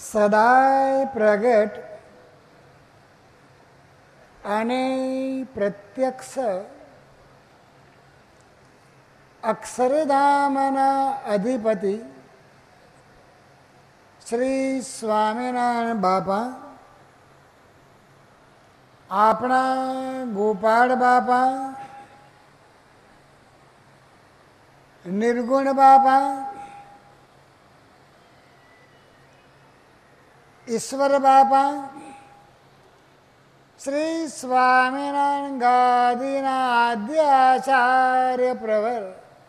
સદાય પ્રગટ અને પ્રત્યક્ષ અક્ષરધામના અધિપતિ શ્રી સ્વામિનારાયણ બાપા, આપણા ગોપાળ બાપા, નિર્ગુણ બાપા, ઈશ્વર બાપા, શ્રી સ્વામિનારાયણ ગાદીના આદ્ય આચાર્ય પ્રવર,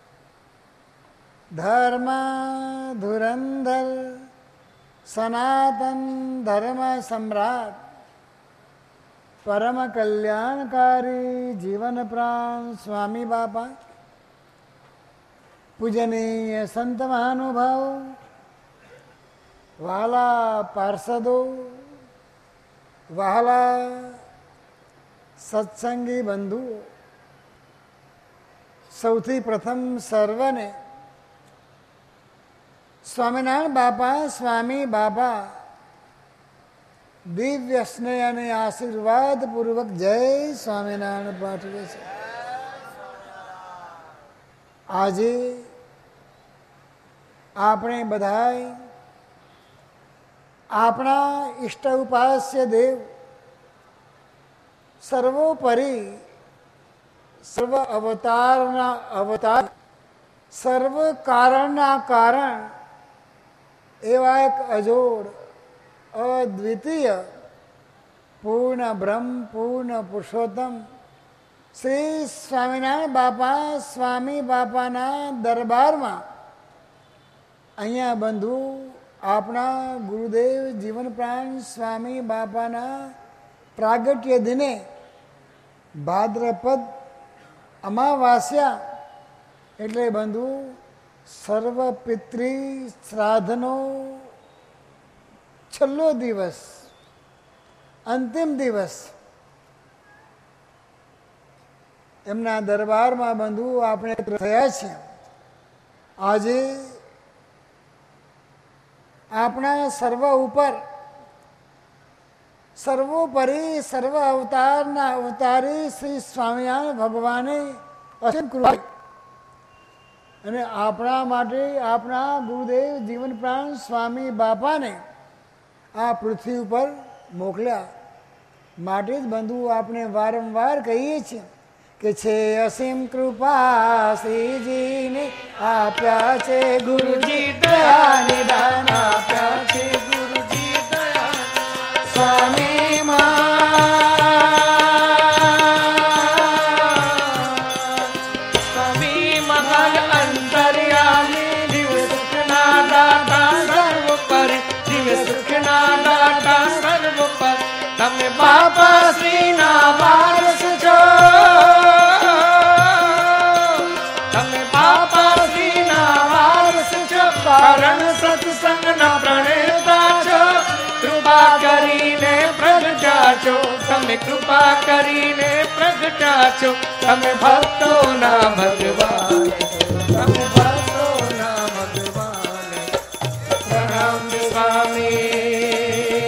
ધર્મ ધુરંધર સનાતન ધર્મ સમ્રાટ, પરમ કલ્યાણકારી જીવન પ્રાણ સ્વામી બાપા, પૂજનીય સંત મહાનુભાવો, વહાલા પાર્ષદો, વહાલા સત્સંગી બંધુઓ, સૌથી પ્રથમ સર્વને સ્વામિનારાયણ બાપા, સ્વામી બાપા દિવ્ય સ્નેહ અને આશીર્વાદ પૂર્વક જય સ્વામિનારાયણ પાઠવે છે. આજે આપણે બધાય આપણા ઈષ્ટ ઉપાસ્ય દેવ, સર્વોપરી સર્વ અવતારના અવતાર, સર્વ કારણના કારણ એવા એક અજોડ અદ્વિતીય પૂર્ણ બ્રહ્મ પૂર્ણ પુરુષોત્તમ શ્રી સ્વામિનારાયણ બાપા, સ્વામી બાપાના દરબારમાં અહીંયા બંધુ આપણા ગુરુદેવ જીવન પ્રાણ સ્વામી બાપાના પ્રાગટ્ય દિને ભાદ્રપદ અમાવાસ્યા એટલે બંધુ સર્વ પિતૃ શ્રાદ્ધનો છેલ્લો દિવસ, અંતિમ દિવસ, એમના દરબારમાં બંધુ આપણે થયા છે. આજે આપણા સર્વ ઉપર સર્વોપરી સર્વ અવતારના અવતારી શ્રી સ્વામિનારાયણ ભગવાને અસીમ કૃપા અને આપણા માટે આપણા ગુરુદેવ જીવન પ્રાણ સ્વામી બાપાને આ પૃથ્વી ઉપર મોકલ્યા. માટે જ બંધુ આપણે વારંવાર કહીએ છીએ કે છે અસીમ કૃપા શ્રીજીને આપ્યા છે ગુરુજી દયા નિદાન આપ્યા છે ગુરુજી દયા સ્વામી સ્વામી મહાન અંતર્યામી દિવ સુખના દાતા સર્વ પર દિવ સુખના દાતા સર્વ પર તમે બાપા શ્રીના વારસ છો, કારણ સત્સંગના પ્રણેતા છો, કૃપા કરીને પ્રગટા છો, તમે કૃપા કરીને પ્રગટા છો, તમે ભક્તોના ભગવાન, તમે ભક્તોના ભગવાન. પ્રણામ સ્વામી,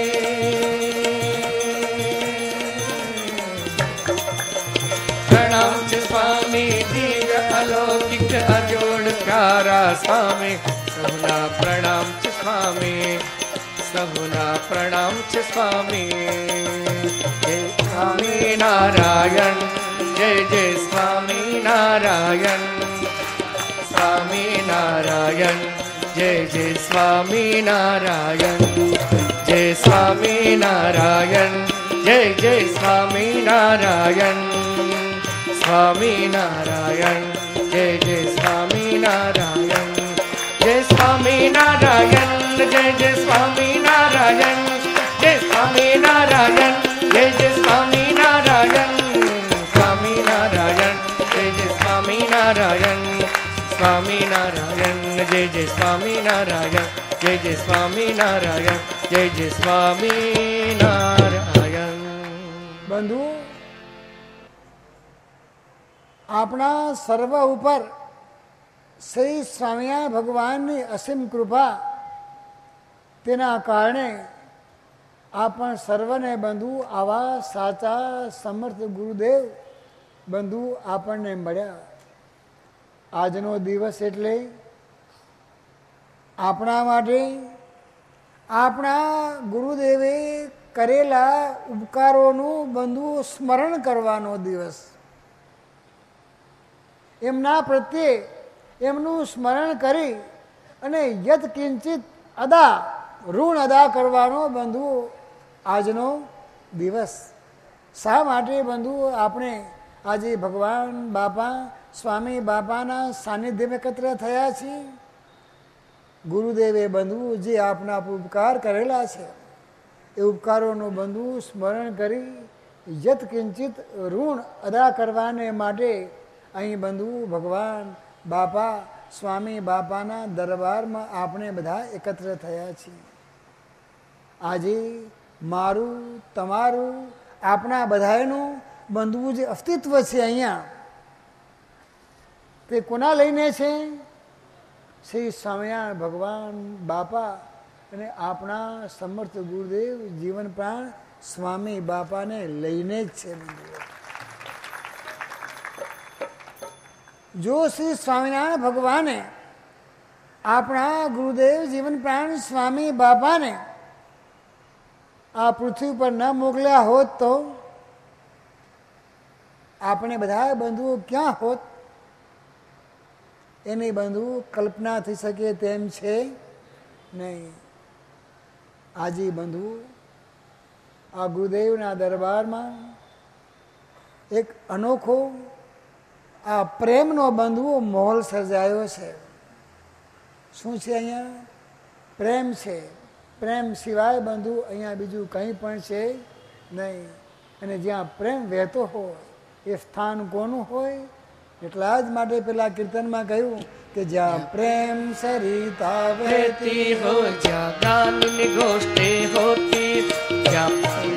પ્રણામ છે સ્વામી, દિવ્ય અલૌકિક અજોડકારા સ્વામી. સહુના પ્રણામ છે સ્વામી, સહુના પ્રણામ છે સ્વામી. જય સ્વામિનારાયણ, જય જય સ્વામિનારાયણ, સ્વામિનારાયણ, જય જય સ્વામિનારાયણ, જય સ્વામિનારાયણ, જય જય સ્વામિનારાયણ, સ્વામિનારાયણ, જય જય સ્વામિનારાયણ, જય સ્વામિનારાયણ, જય જય સ્વામિનારાયણ, જય સ્વામિનારાયણ, જય જય સ્વામિનારાયણ, સ્વામિનારાયણ, જય જય સ્વામિનારાયણ, સ્વામિનારાયણ, જય જય સ્વામિનારાયણ, જય જય સ્વામિનારાયણ, જય જય સ્વામિનારાયણ. બંધુ, આપણા સર્વ ઉપર શ્રી સ્વામિનારાયણ ભગવાનની અસીમ કૃપા તેના કારણે આપણ સર્વને બંધુ આવા સાચા સમર્થ ગુરુદેવ બંધુ આપણને મળ્યા. આજનો દિવસ એટલે આપણા માટે આપણા ગુરુદેવે કરેલા ઉપકારોનું બંધુ સ્મરણ કરવાનો દિવસ. એમના પ્રત્યે એમનું સ્મરણ કરી અને યત કિંચિત ઋણ અદા કરવાનો બંધુ આજનો દિવસ. શા માટે બંધુ આપણે આજે ભગવાન બાપા સ્વામી બાપાના સાનિધ્યમાં એકત્ર થયા છીએ? ગુરુદેવે બંધુ જે આપના ઉપકાર કરેલા છે એ ઉપકારોનું બંધુ સ્મરણ કરી યત કિંચિત ઋણ અદા કરવાને માટે અહીં બંધુ ભગવાન બાપા સ્વામી બાપાના દરબારમાં આપણે બધા એકત્ર થયા છીએ. આજે મારું તમારું આપણા બધાનું બંધુ જે અસ્તિત્વ છે અહીંયા, તે કોના લઈને છે? શ્રી સ્વામિનારાયણ ભગવાન બાપા અને આપણા સમર્થ ગુરુદેવ જીવન પ્રાણ સ્વામી બાપાને લઈને જ છે. જો શ્રી સ્વામિનારાયણ ભગવાને આપણા ગુરુદેવ જીવન પ્રાણ સ્વામી બાપાને આ પૃથ્વી પર ન મોકલ્યા હોત તો આપણે બધા બંધુઓ ક્યાં હોત? એની બંધુ કલ્પના થઈ શકે તેમ છે નહીં. આજે બંધુ આ ગુરુદેવના દરબારમાં એક અનોખો આ પ્રેમનો બંધુ માહોલ સર્જાયો છે. શું છે અહીંયા? પ્રેમ છે. પ્રેમ સિવાય બંધુ અહીંયા બીજું કંઈ પણ છે નહીં. અને જ્યાં પ્રેમ વહેતો હોય એ સ્થાન કોનું હોય? એટલા જ માટે પેલા કીર્તનમાં કહ્યું કે જ્યાં પ્રેમ સરિતા વહેતી हो ज्या ज्ञानी गोष्ठी होती ज्या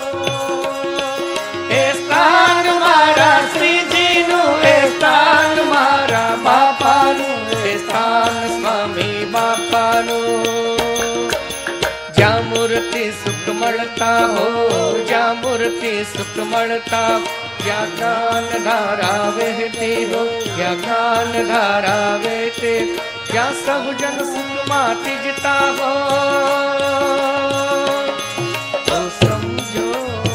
ए स्थान मारा श्रीजीનું એ સ્થાન મારા બાપાનું એ સ્થાન સ્વામી બાપાનું જ્યાં મૂર્તિ સુખ મળતા હો જ્યાં મૂર્તિ સુખ મળતા જ્યાં જ્ઞાન ધારા વહેતી હો જ્યાં જ્ઞાન ધારા વહેતે જ્યાં સહુજન સુખમાં તીજતા હો તો સમજો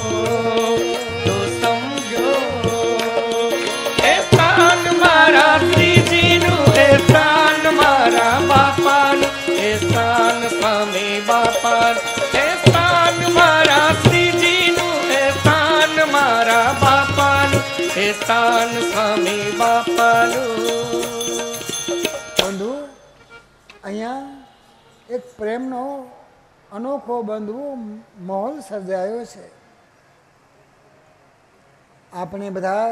એ સ્થાન મારા શ્રીજીનું એ સ્થાન મારા બાપાનું એ સ્થાન સ્વામી બાપાનું એ સ્થાન મારા શ્રીજીનું એ સ્થાન મારા બાપાનું એ સ્થાન સ્વામી બાપાનું. બંધુ અહીંયા એક પ્રેમનો અનોખો બંધુ માહોલ સર્જાયો છે. આપણે બધા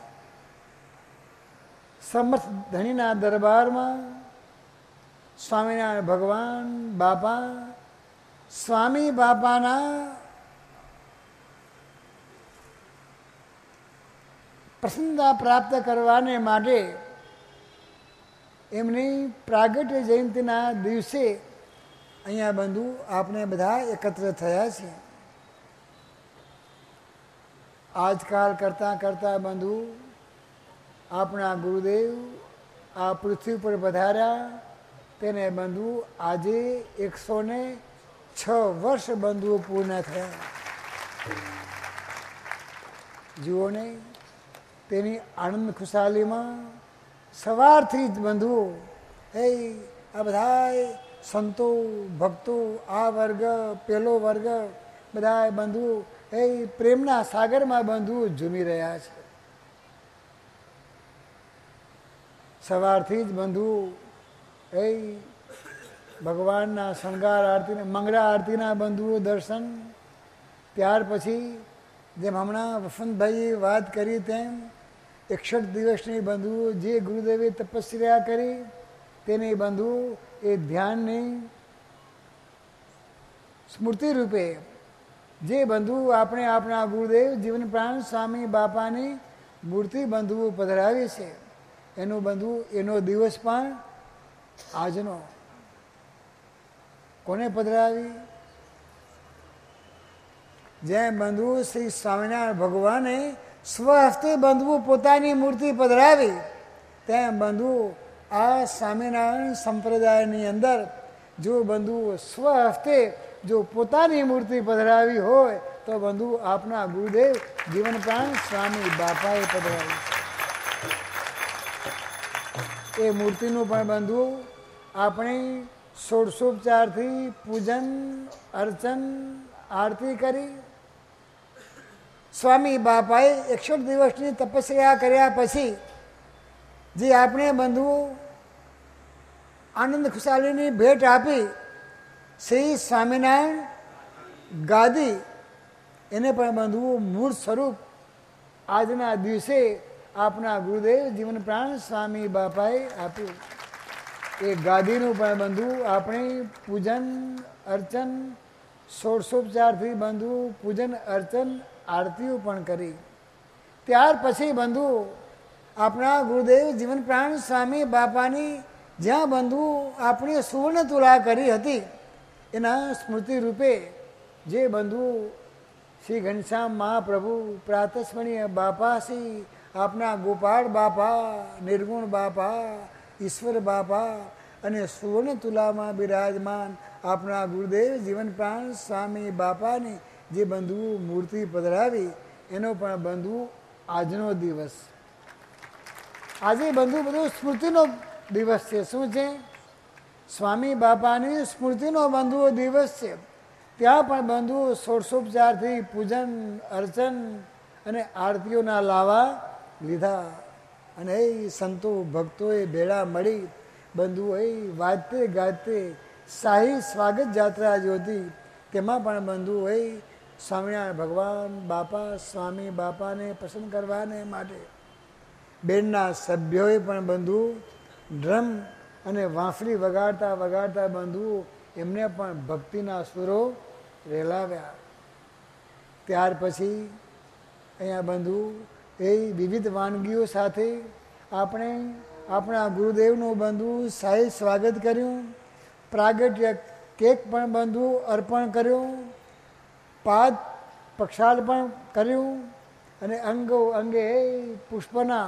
સમર્થ ધણીના દરબારમાં સ્વામિનારાયણ ભગવાન બાપા સ્વામી બાપાના પ્રસન્નતા પ્રાપ્ત કરવાને માટે એમની પ્રાગટ્ય જયંતિના દિવસે અહીંયા બંધુ આપણે બધા એકત્ર થયા છે. આજકાલ કરતાં કરતાં બંધુ આપણા ગુરુદેવ આ પૃથ્વી પર પધાર્યા તેને બંધુ આજે 106 વર્ષ બંધુઓ પૂર્ણ થયા. જુઓ ને તેની આનંદ ખુશાલીમાં સવારથી જ બંધુઓ આ બધા સંતો ભક્તો આ વર્ગ પેલો વર્ગ બધા બંધુઓ પ્રેમના સાગરમાં બંધુઓ ઝૂમી રહ્યા છે. સવારથી જ બંધુઓ ભગવાનના શણગાર આરતીના મંગળા આરતીના બંધુઓ દર્શન, ત્યાર પછી જેમ હમણાં વસંતભાઈએ વાત કરી તેમ 61 દિવસની બંધુઓ જે ગુરુદેવે તપસ્યા કરી તેની બંધુઓ એ ધ્યાનની સ્મૃતિ રૂપે જે બંધુ આપણે આપણા ગુરુદેવ જીવન પ્રાણ સ્વામી બાપાની મૂર્તિ બંધુઓ પધરાવી છે એનો બંધુ એનો દિવસ પણ આજનો. કોને પધરાવી? જેમ બંધુ શ્રી સ્વામિનારાયણ ભગવાને સ્વહસ્તે બંધુ પોતાની મૂર્તિ પધરાવી, તેમ બંધુ આ સ્વામિનારાયણ સંપ્રદાયની અંદર જો બંધુ સ્વહસ્તે જો પોતાની મૂર્તિ પધરાવી હોય તો બંધુ આપના ગુરુદેવ જીવનપ્રાણ સ્વામી બાપાએ પધરાવી. એ મૂર્તિનું પણ બંધુ આપણે ષોડશોપચારથી પૂજન અર્ચન આરતી કરી. સ્વામી બાપાએ 61 દિવસની તપસ્યા કર્યા પછી જે આપણે બંધુ આનંદ ખુશાલીની ભેટ આપી શ્રી સ્વામિનારાયણ ગાદી, એને પણ બંધુ મૂળ સ્વરૂપ આજના દિવસે આપના ગુરુદેવ જીવનપ્રાણ સ્વામી બાપાએ આપ્યું. એ ગાદીનું પણ બંધુ આપણે પૂજન અર્ચન ષોડશોપચારથી બંધુ પૂજન અર્ચન આરતીઓ પણ કરી. ત્યાર પછી બંધુ આપણા ગુરુદેવ જીવનપ્રાણ સ્વામી બાપાની જ્યાં બંધુ આપણે સુવર્ણ તુલા કરી હતી એના સ્મૃતિ રૂપે જે બંધુ શ્રી ઘનશ્યામ મહાપ્રભુ પ્રાતસ્મરણીય બાપા શ્રી આપના ગોપાળ બાપા, નિર્ગુણ બાપા, ઈશ્વર બાપા અને સુવર્ણ તુલામાં બિરાજમાન આપણા ગુરુદેવ જીવનપ્રાણ સ્વામી બાપાની જે બંધુ મૂર્તિ પધરાવી એનો પણ બંધુ આજનો દિવસ. આજે બંધુ બધું સ્મૃતિનો દિવસ છે. શું છે? સ્વામી બાપાની સ્મૃતિનો બંધુ દિવસ છે. ત્યાં પણ બંધુ ષોડશોપચારથી પૂજન અર્ચન અને આરતીઓના લાવા લીધા અને એ સંતો ભક્તોએ ભેળા મળી બંધુ એ વાજતે ગાજતે શાહી સ્વાગત જાત્રા જોતી. તેમાં પણ બંધુ એ સ્વામિનારાયણ ભગવાન બાપા સ્વામી બાપાને પસંદ કરવાને માટે બેનના સભ્યોએ પણ બંધુ ડ્રમ અને વાંસળી વગાડતા વગાડતા બંધુ એમને પણ ભક્તિના સુરો રેલાવ્યા. ત્યાર પછી અહીંયા બંધુ એ વિવિધ વાનગીઓ સાથે આપણે આપણા ગુરુદેવનું બંધુ શાહી સ્વાગત કર્યું. પ્રાગટ્ય કેક પણ બંધુ અર્પણ કર્યું, પાદ પ્રક્ષાલ પણ કર્યું અને અંગો અંગે પુષ્પના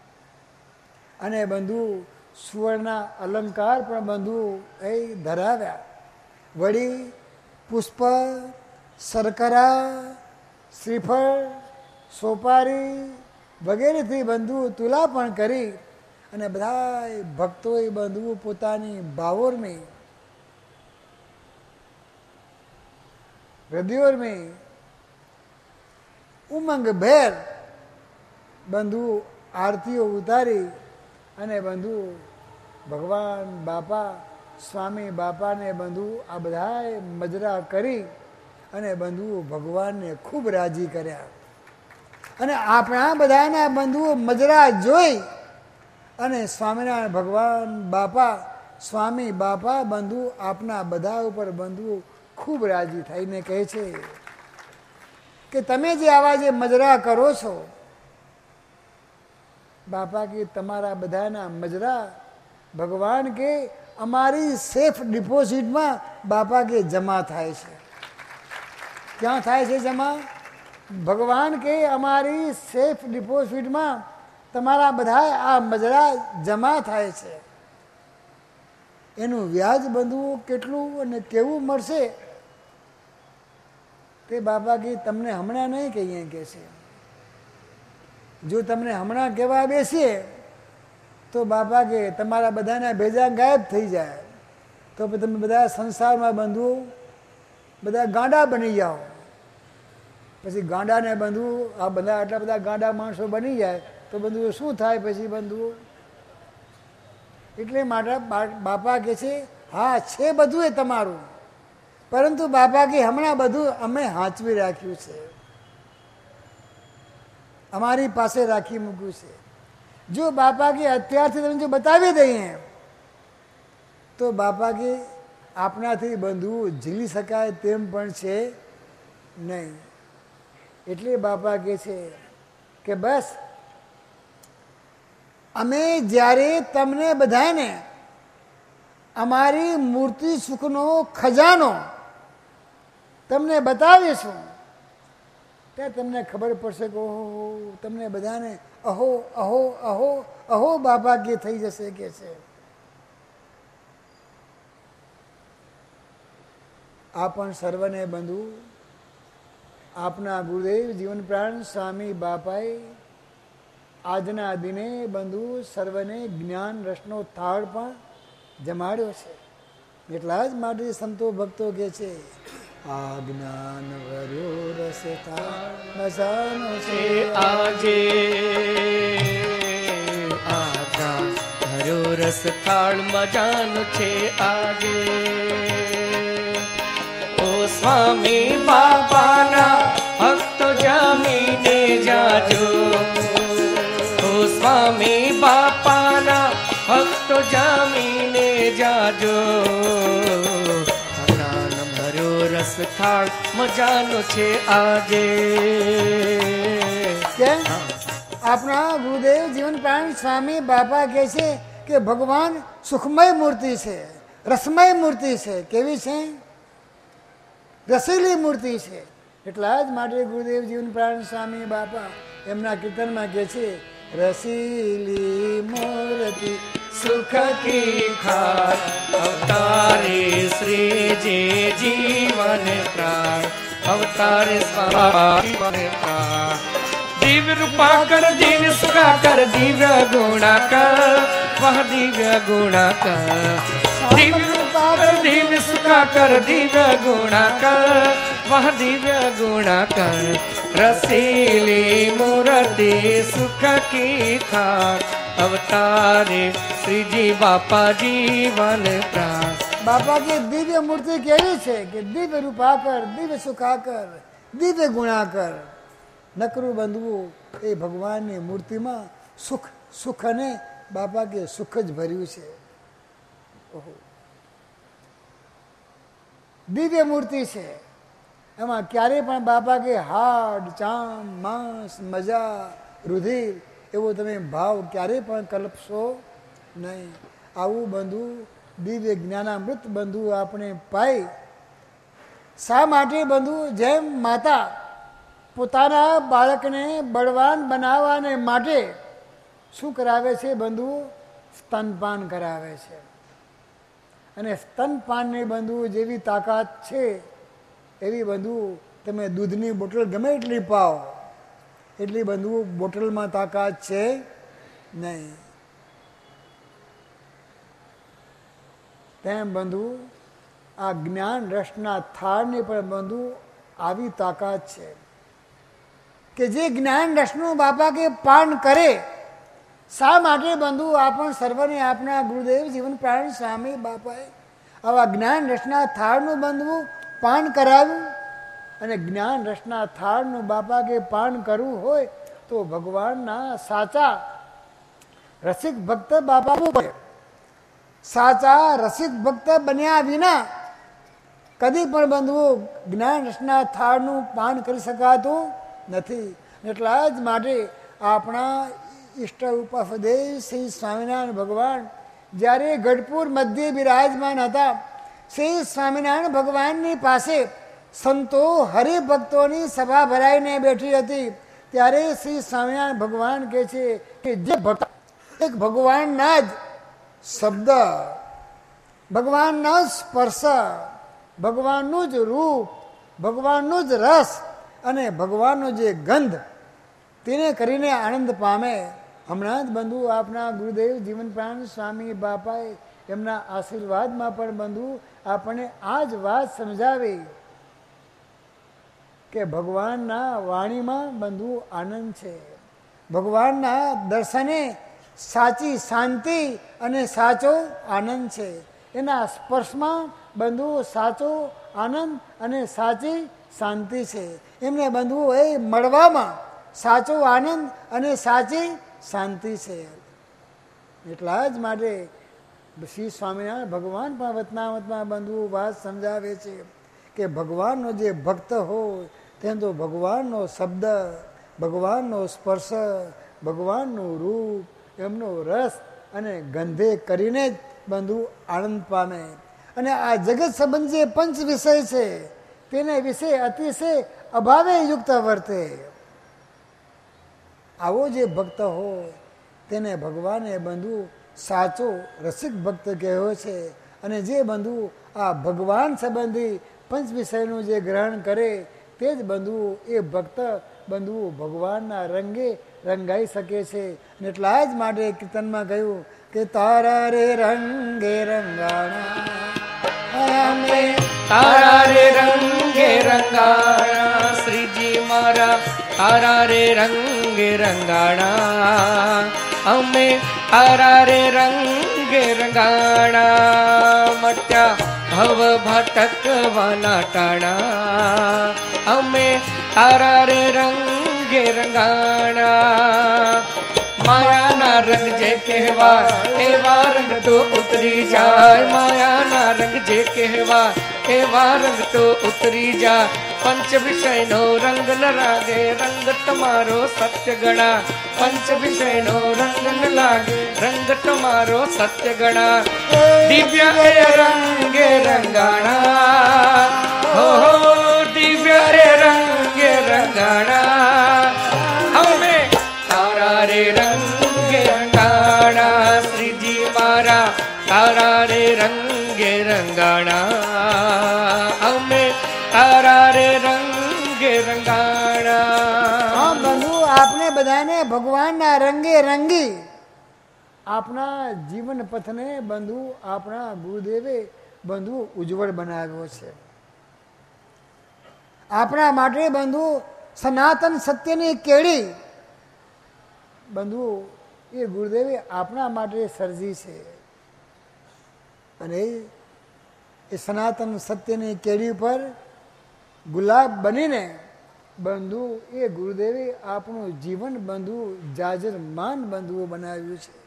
અને બંધુ સુવર્ણના અલંકાર પણ બંધુ એ ધરાવ્યા. વળી પુષ્પ, શર્કરા, શ્રીફળ, સોપારી વગેરેથી બંધુ તુલા પણ કરી અને બધા ભક્તોએ બંધુ પોતાની ભાવોર હૃદયોર में ઉમંગ ભેર બંધુ આરતીઓ ઉતારી અને બંધુ ભગવાન બાપા સ્વામી બાપાને બંધુ આ બધાએ મજરા કરી અને બંધુ ભગવાનને ખૂબ રાજી કર્યા. અને આપણા બધાના બંધુઓ મજરા જોઈ અને સ્વામિનારાયણ ભગવાન બાપા સ્વામી બાપા બંધુ આપના બધા ઉપર બંધુ ખૂબ રાજી થઈને કહે છે કે તમે જે આવા જે મજરા કરો છો બાપા કે તમારા બધાના મજરા ભગવાન કે અમારી સેફ ડિપોઝિટમાં બાપા કે જમા થાય છે. ક્યાં થાય છે જમા? ભગવાન કે અમારી સેફ ડિપોઝિટમાં તમારા બધા આ મજરા જમા થાય છે. એનું વ્યાજ બંધવું કેટલું અને કેવું મળશે તે બાપા કે તમને હમણાં નહીં કહીએ કે છે. જો તમને હમણાં કહેવા બેસીએ તો બાપા કે તમારા બધાના ભેજા ગાયબ થઈ જાય તો તમે બધા સંસારમાં બંધુ બધા ગાંડા બની જાઓ. પછી ગાંડાને બંધુ આ બધા આટલા બધા ગાંડા માણસો બની જાય તો બંધુ શું થાય પછી બંધુ? એટલે માટે બાપા કહે છે હા છે બધું એ તમારું, પરંતુ બાપા કે હમણાં બધું અમે હાંચવી રાખ્યું છે, અમારી પાસે રાખી મૂક્યું છે. જો બાપા કે અત્યારથી તમે જો બતાવી દઈએ તો બાપા કે આપણાથી બંધુ ઝીલી શકાય તેમ પણ છે નહીં. એટલે બાપા કહે છે કે બસ અમે જ્યારે તમને બધાને અમારી મૂર્તિ સુખનો ખજાનો તમને બતાવીશું, ત્યાં તમને ખબર પડશે કે ઓહો, તમને બધાને અહો અહો અહો અહો બાપા કે થઈ જશે કે છે. આ પણ સર્વને બંધુ આપના ગુરુદેવ જીવનપ્રાણ સ્વામી બાપાએ આજના દિને બંધુ સર્વને જ્ઞાન રસનો થાળ પણ જમાડ્યો છે. એટલા જ માટે સંતો ભક્તો કહે છે આ જ્ઞાન ભર્યો રસ થાળ મજાનો છે આજે, આ ભર્યો રસ થાળ મજાનો છે આજે. ઓ સ્વામી બાપાના ભક્તો જમીને જાજો, ઓ સ્વામી બાપાના ભક્તો જમીને જાજો. જ્ઞાન ભર્યો રસ થાળ મજાનો છે આજે. કેમ? આપણા ગુરુદેવ જીવનપ્રાણ સ્વામી બાપા કહે છે કે ભગવાન સુખમય મૂર્તિ છે, રસમય મૂર્તિ છે. કેવી છે? રસીલી મૂર્તિ છે. એટલા જ માટે ગુરુદેવ જીવનપ્રાણ સ્વામી બાપા એમના કીર્તનમાં કહે છે રસીલી મૂર્તિ સુખ કી ખાર અવતારે શ્રીજી જીવન પ્રાણ, અવતારે સ્વામી પ્રાણ. દિવ્ય રૂપા કર દિવ્ય સુખા કર દિવ્ય ગુણા કર, વહ દિવ્ય ગુણા કર. દિવ્ય રૂપા કર દિવ્ય સુખા કર દિવ્ય ગુણા કર, વહ દિવ્ય ગુણા કર. રસીલી મૂર્તિ સુખ કી ખાર અવતારે શ્રીજી બાપા જીવન પ્રાણ. બાપા की દિવ્ય મૂર્તિ કેવી છે કે દિવ્ય રૂપાકર, દિવ્ય સુખાકર, દિવ્ય ગુણાકર. નકરું બંધવું એ ભગવાનની મૂર્તિમાં સુખ સુખ અને બાપા કે સુખ જ ભર્યું છે. ઓહો, દિવ્ય મૂર્તિ છે. એમાં ક્યારેય પણ બાપા કે હાડ ચામ માંસ મજા રુધિર એવો તમે ભાવ ક્યારેય પણ કલ્પશો નહીં. આવું બંધુ દિવ્ય જ્ઞાનામૃત બંધુ આપણે પાઈ. શા માટે બંધુ? જેમ માતા પોતાના બાળકને બળવાન બનાવવાને માટે શું કરાવે છે બંધુ? સ્તનપાન કરાવે છે. અને સ્તનપાનની બંધુ જેવી તાકાત છે એવી બંધુ તમે દૂધની બોટલ ગમે એટલી પાઓ, એટલી બંધુ બોટલમાં તાકાત છે નહીં. તેમ બંધુ આ જ્ઞાન રસના થાળની પણ બંધુ આવી તાકાત છે કે જે જ્ઞાન રસનું બાપા કે પાન કરે. શા માટે બંધુ? આપણ સર્વને આપના ગુરુદેવ જીવનપ્રાણ સ્વામી બાપાએ આવા જ્ઞાન રસના થાળનું બંધુ પાન કરાવ્યું. અને જ્ઞાન રસના થાળનું બાપા કે પાન કરવું હોય તો ભગવાનના સાચા રસિક ભક્ત બાપા પડે. સાચા રસિક ભક્ત બન્યા વિના કદી પણ બંધુઓ જ્ઞાન રસના થાળનું પાન કરી શકાતું નથી. એટલા જ માટે આપણા ઈષ્ટ ઉપાસદેવ શ્રી સ્વામિનારાયણ ભગવાન જ્યારે ગઢપુર મધ્યે બિરાજમાન હતા, શ્રી સ્વામિનારાયણ ભગવાનની પાસે સંતો હરિભક્તોની સભા ભરાઈને બેઠી હતી. ત્યારે શ્રી સ્વામિનારાયણ ભગવાન કહે છે કે જે ભક્ત એક ભગવાનના જ શબ્દ, ભગવાનનો સ્પર્શ, ભગવાનનું જ રૂપ, ભગવાનનું જ રસ અને ભગવાનનો જે ગંધ તેને કરીને આનંદ પામે. હમણાં જ બંધુ આપના ગુરુદેવ જીવનપ્રાણ સ્વામી બાપાએ એમના આશીર્વાદમાં પણ બંધુ આપણને આ જ વાત સમજાવી કે ભગવાનના વાણીમાં બંધુ આનંદ છે. ભગવાનના દર્શને સાચી શાંતિ અને સાચો આનંદ છે. એના સ્પર્શમાં બંધુ સાચો આનંદ અને સાચી શાંતિ છે. એમને બંધુ એ મળવામાં સાચો આનંદ અને સાચી શાંતિ છે. એટલા જ માટે શ્રી સ્વામિનારાયણ ભગવાન પણ વતનાવતમાં બંધુ વાત સમજાવે છે કે ભગવાનનો જે ભક્ત હોય તેને તો ભગવાનનો શબ્દ, ભગવાનનો સ્પર્શ, ભગવાનનું રૂપ, એમનો રસ અને ગંધે કરીને જ બંધુ આનંદ પામે. અને આ જગત સંબંધ જે પંચ વિષય છે તેને વિશે અતિશય અભાવે યુક્ત વર્તે. આવો જે ભક્ત હોય તેને ભગવાને બંધુ સાચો રસિક ભક્ત કહેવો છે. અને જે બંધુ આ ભગવાન સંબંધી પંચ વિષયનું જે ગ્રહણ કરે તે જ બંધુ એ ભક્ત બંધુ ભગવાનના રંગે રંગાઈ શકે છે. અને એટલા જ માટે કીર્તનમાં કહ્યું કે તારા રે રંગે રંગાણા, અમે તારા રે રંગે રંગાણા, શ્રીજી મારા તારા રે રંગે રંગાણા, અમે તારા રે રંગે રંગાણા. મટ્યા ભવ ભટકવાના ટાણા, અમે તારા રે રંગે રંગાણા. માયાના રંગ જે કહેવાય એવા રંગ તો ઉતરી જાય, માયાના રંગ જે કહેવાય એવા રંગ તો ઉતરી જાય. પંચ વિષયનો રંગ ન લાગે રંગ તમારો સત્ય ગણા, પંચ વિષયનો રંગ ન લાગે રંગ તમારો સત્ય ગણા. દિવ્ય એ રંગે રંગાણા, હો દિવ્ય રે રંગે રંગાણા, અમે તારા રે રંગે રંગાણા, શ્રીજી મારા તારા રે રંગે રંગાણા, અમે તારા રે રંગે રંગાણા. હા બંધુ, આપણે બધાને ભગવાનના રંગે રંગી આપણા જીવન પથને બંધુ આપણા ગુરુદેવે બંધુ ઉજ્જવળ બનાવ્યો છે. આપણા માટે બંધુ સનાતન સત્યની કેળી બંધુ એ ગુરુદેવે આપણા માટે સર્જી છે. અને એ સનાતન સત્યની કેળી પર ગુલાબ બનીને બંધુ એ ગુરુદેવે આપણું જીવન બંધુ જાજરમાન બંધુઓ બનાવ્યું છે.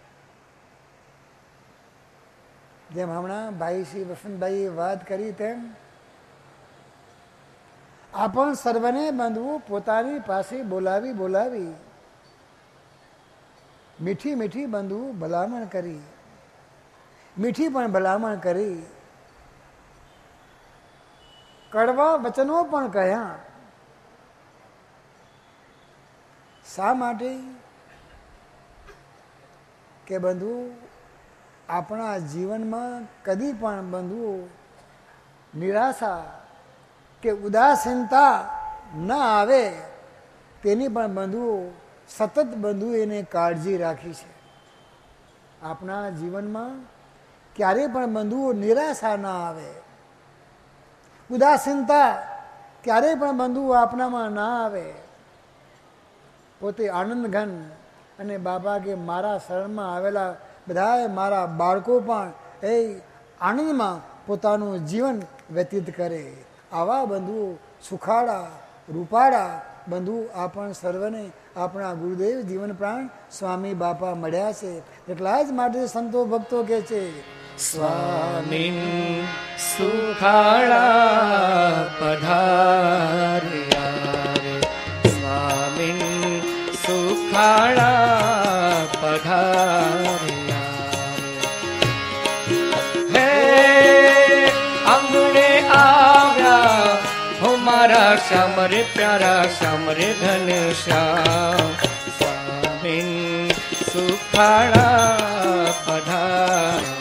જેમ હમણાં ભાઈ શ્રી વસંતભાઈએ વાત કરી તેમ આપણ સર્વને બંધુ પોતાની પાસે બોલાવી બોલાવી મીઠી મીઠી બંધુ ભલામણ કરી, મીઠી પણ ભલામણ કરી, કડવા વચનો પણ કહ્યા. શા માટે? કે બંધુ આપણા જીવનમાં કદી પણ બંધુ નિરાશા કે ઉદાસીનતા ન આવે તેની પણ બંધુ સતત બંધુ એને કાળજી રાખી છે. આપણા જીવનમાં ક્યારેય પણ બંધુઓ નિરાશા ના આવે, ઉદાસીનતા ક્યારેય પણ બંધુ આપણામાં ના આવે. પોતે આનંદ ઘન અને બાબા કે મારા શરણમાં આવેલા બધાએ મારા બાળકો પણ એ આનંદમાં પોતાનું જીવન વ્યતીત કરે. આવા બંધુ સુખાડા રૂપાડા બંધુ આપણ સર્વને આપણા ગુરુદેવ જીવન પ્રાણ સ્વામી બાપા મળ્યા છે. એટલા જ માટે સંતો ભક્તો કહે છે સ્વામી સુખાળા પધાર્યા રે, સ્વામી સુખાળા પધાર્યા હે. આંગણે આવ્યા હો મારા શ્યામ રે પ્યારા શ્યામ રે ઘનશ્યામ, સ્વામી સુખાળા પધાર્યા,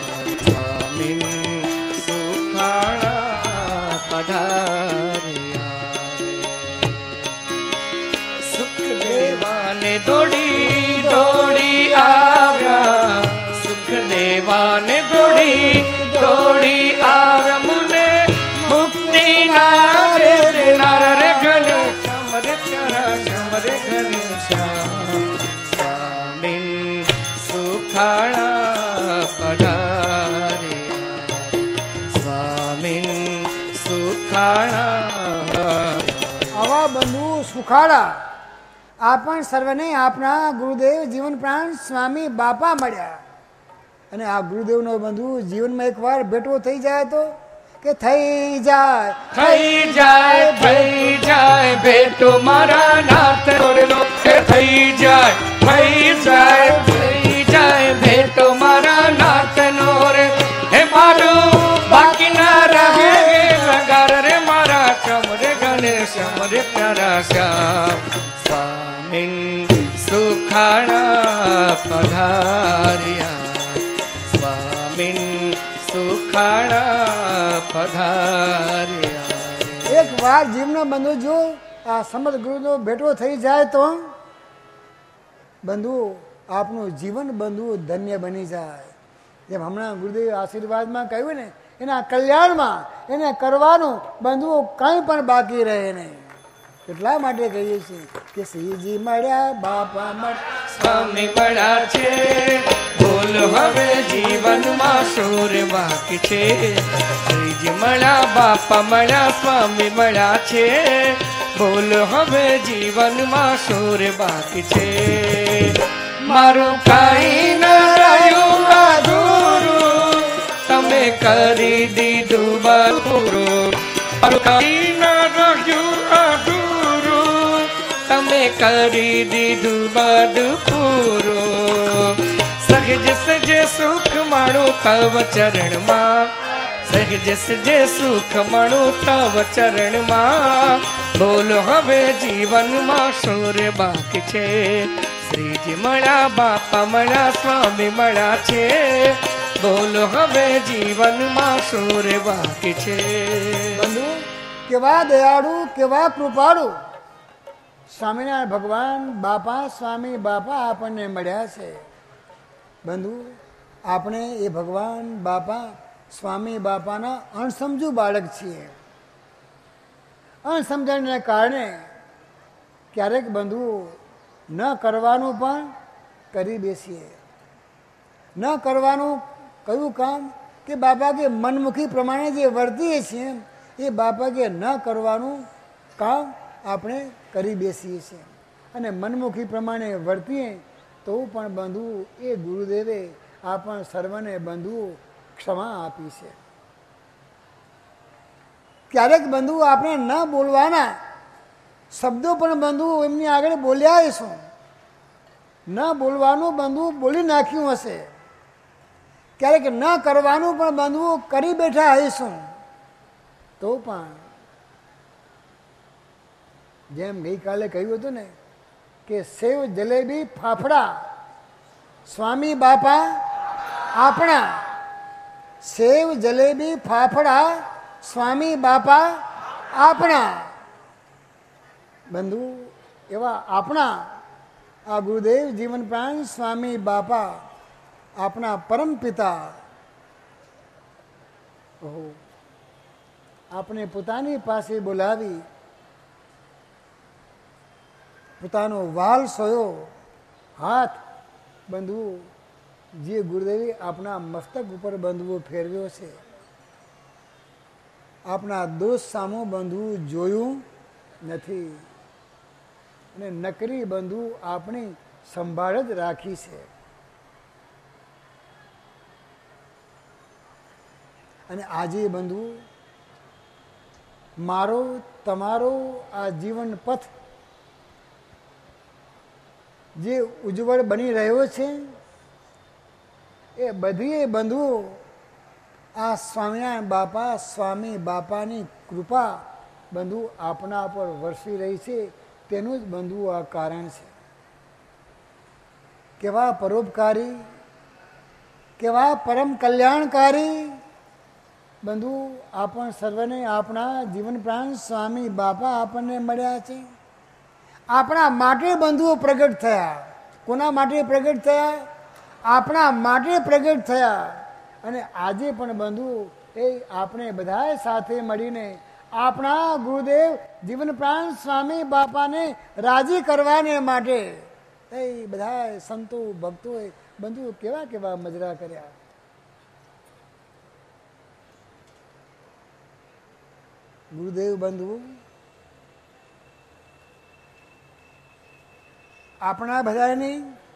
સુખદેવાને દોડી દોડી આવ્યા, સુખદેવાને દોડી દોડી આવ્યા, મુને મુક્તિ ના રે રે ઘન શ્યામ રે પ્યારા શ્યામ રે ઘન શ્યામ, સ્વામી સુખાળા પધાર્યા. આવા બંધુ સુખાડા આપણ સર્વને આપણા ગુરુદેવ જીવન પ્રાણ સ્વામી બાપા મળ્યા. અને આ ગુરુદેવનો બંધુ જીવનમાં એકવાર ભેટો થઈ જાય તો કે થઈ જાય થઈ જાય થઈ જાય ભેટો મારા નાથ નો, કે થઈ જાય થઈ જાય થઈ જાય ભેટો મારા નાથ નો રે. રે પ્યારા શ્યામ સ્વામી સુખાણા પધાર્યા સ્વામી સુખાણા પધાર્યા. એક વાર જીવનો બંધુ જો આ સમર્થ ગુરુનો ભેટો થઈ જાય તો બંધુ આપનું જીવન બંધુ ધન્ય બની જાય. જેમ હમણાં ગુરુદેવ આશીર્વાદમાં કહ્યું ને, એના કલ્યાણમાં એને કરવાનું બંધુઓ કંઈ પણ બાકી રહે નહીં. એટલા માટે કહીએ છીએ કે શ્રીજી મળ્યા બાપા મળ્યા સ્વામી મળ્યા છે, બોલ હવે જીવનમાં શોર બાકી છે. શ્રીજી મળ્યા બાપા મળ્યા સ્વામી મળ્યા છે, બોલ હવે જીવનમાં શોર બાકી છે. મારું કાંઈ ન રહ્યું અધૂરું, તમે કરી દીધું બધું. મારું કાંઈ ન રહ્યું અધૂરું, તમે કરી દીધું બધું પૂરું. સહજ સજે સુખ મળું તવ ચરણમાં, સહજ સજે સુખ મળું તવ ચરણમાં. બોલો હવે જીવનમાં શોર બાકી છે. શ્રીજી મળ્યા બાપા મળ્યા સ્વામી મળ્યા છે, બોલો હવે જીવનમાં શોર બાકી છે. બંધુ કેવા દયાળુ કેવા કૃપાળુ સ્વામિનારાયણ ભગવાન બાપા સ્વામી બાપા આપણને મળ્યા છે. બંધુ આપણે એ ભગવાન બાપા સ્વામી બાપાના અણસમજુ બાળક છીએ. અણસમજણને કારણે ક્યારેક બંધુ ન કરવાનું પણ કરી બેસીએ. ન કરવાનું કયું કામ કે બાપા કે મનમુખી પ્રમાણે જે વર્તીએ છીએ એ બાપા કે ન કરવાનું કામ આપણે કરી બેસીએ છીએ. અને મનમુખી પ્રમાણે વર્તીએ તો પણ બંધુ એ ગુરુદેવે આપણ સર્વને બંધુઓ ક્ષમા આપી છે. ક્યારેક બંધુ આપણે ન બોલવાના શબ્દો પણ બંધુ એમની આગળ બોલ્યા હશું, ન બોલવાનું બંધુ બોલી નાખ્યું હશે. ક્યારેક ન કરવાનું પણ બંધુ કરી બેઠા હઈશું. તો પણ જેમ ગઈકાલે કહ્યું હતું ને કે સેવ જલેબી ફાફડા સ્વામી બાપા આપણા, સેવ જલેબી ફાફડા સ્વામી બાપા આપણા. બંધુ એવા આપણા આ ગુરુદેવ જીવનપ્રાણ સ્વામી બાપા આપણા પરમ પિતા આપણે પોતાની પાસે બોલાવી પોતાનો વાલ સોયો હાથ બંધુ જે ગુરુદેવે આપણા મસ્તક ઉપર બંધુઓ ફેરવ્યો છે, આપણા દોષ સામો બંધુ જોયું નથી અને નકરી બંધુ આપણી સંભાળ જ રાખી છે. અને આજે બંધુ મારો તમારો આ જીવન પથ જે ઉજ્જવળ બની રહ્યો છે એ બધી બંધુઓ આ સ્વામિનારાયણ બાપા સ્વામી બાપાની કૃપા બંધુ આપણા પર વરસી રહી છે. તેનું જ બંધુ આ કારણ છે. કેવા પરોપકારી કેવા પરમ કલ્યાણકારી બંધુ આપણ સર્વને આપણા જીવન પ્રાણ સ્વામી બાપા આપણને મળ્યા છે. આપણા માટે બંધુઓ પ્રગટ થયા. કોના માટે પ્રગટ થયા? આપણા માટે પ્રગટ થયા. અને આજે પણ બંધુ એ આપણે બધા સાથે મળીને આપણા ગુરુદેવ જીવન પ્રાણ સ્વામી બાપાને રાજી કરવાને માટે એ બધા સંતો ભક્તોએ બંધુ કેવા કેવા મજરા કર્યા. ગુરુદેવ બંધુ આપણા બધાની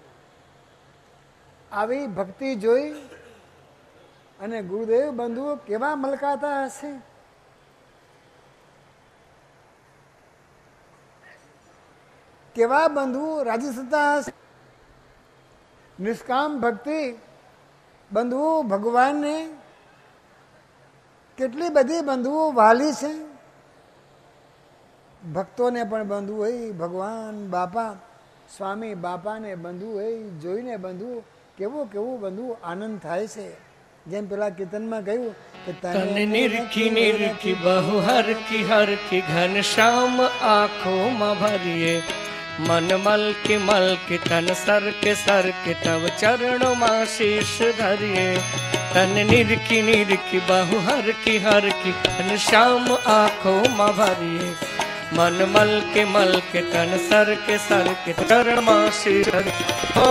આવી ભક્તિ જોઈ અને ગુરુદેવ બંધુઓ કેવા મલકાતા હશે. કેવા બંધુઓ રાજી થતા હશે. નિષ્કામ ભક્તિ બંધુઓ ભગવાનને કેટલી બધી બંધુઓ વાલી છે. ભક્તોને પણ બંધુ હોય, ભગવાન બાપા સ્વામી બાપાને બંધુ હોય, જોઈને બંધુ કેવું કેવું બંધુ આનંદ થાય છે. જેમ પેલા કીર્તનમાં કહ્યું કે તને નિરખી નિરખી બહુ હરખી હરખી ઘનશ્યામ આંખોમાં ભરીએ, મન મલકે મલકે તન સરકે સરકે તવ ચરણોમાં શીશ ધરીએ. તન નિરખી નિરખી બહુ હરખી હરખી ઘનશ્યામ આંખોમાં ભરીએ, મન મલકે મલકે તન સરકે સરકે ચરણમાં શીશ ધરીએ.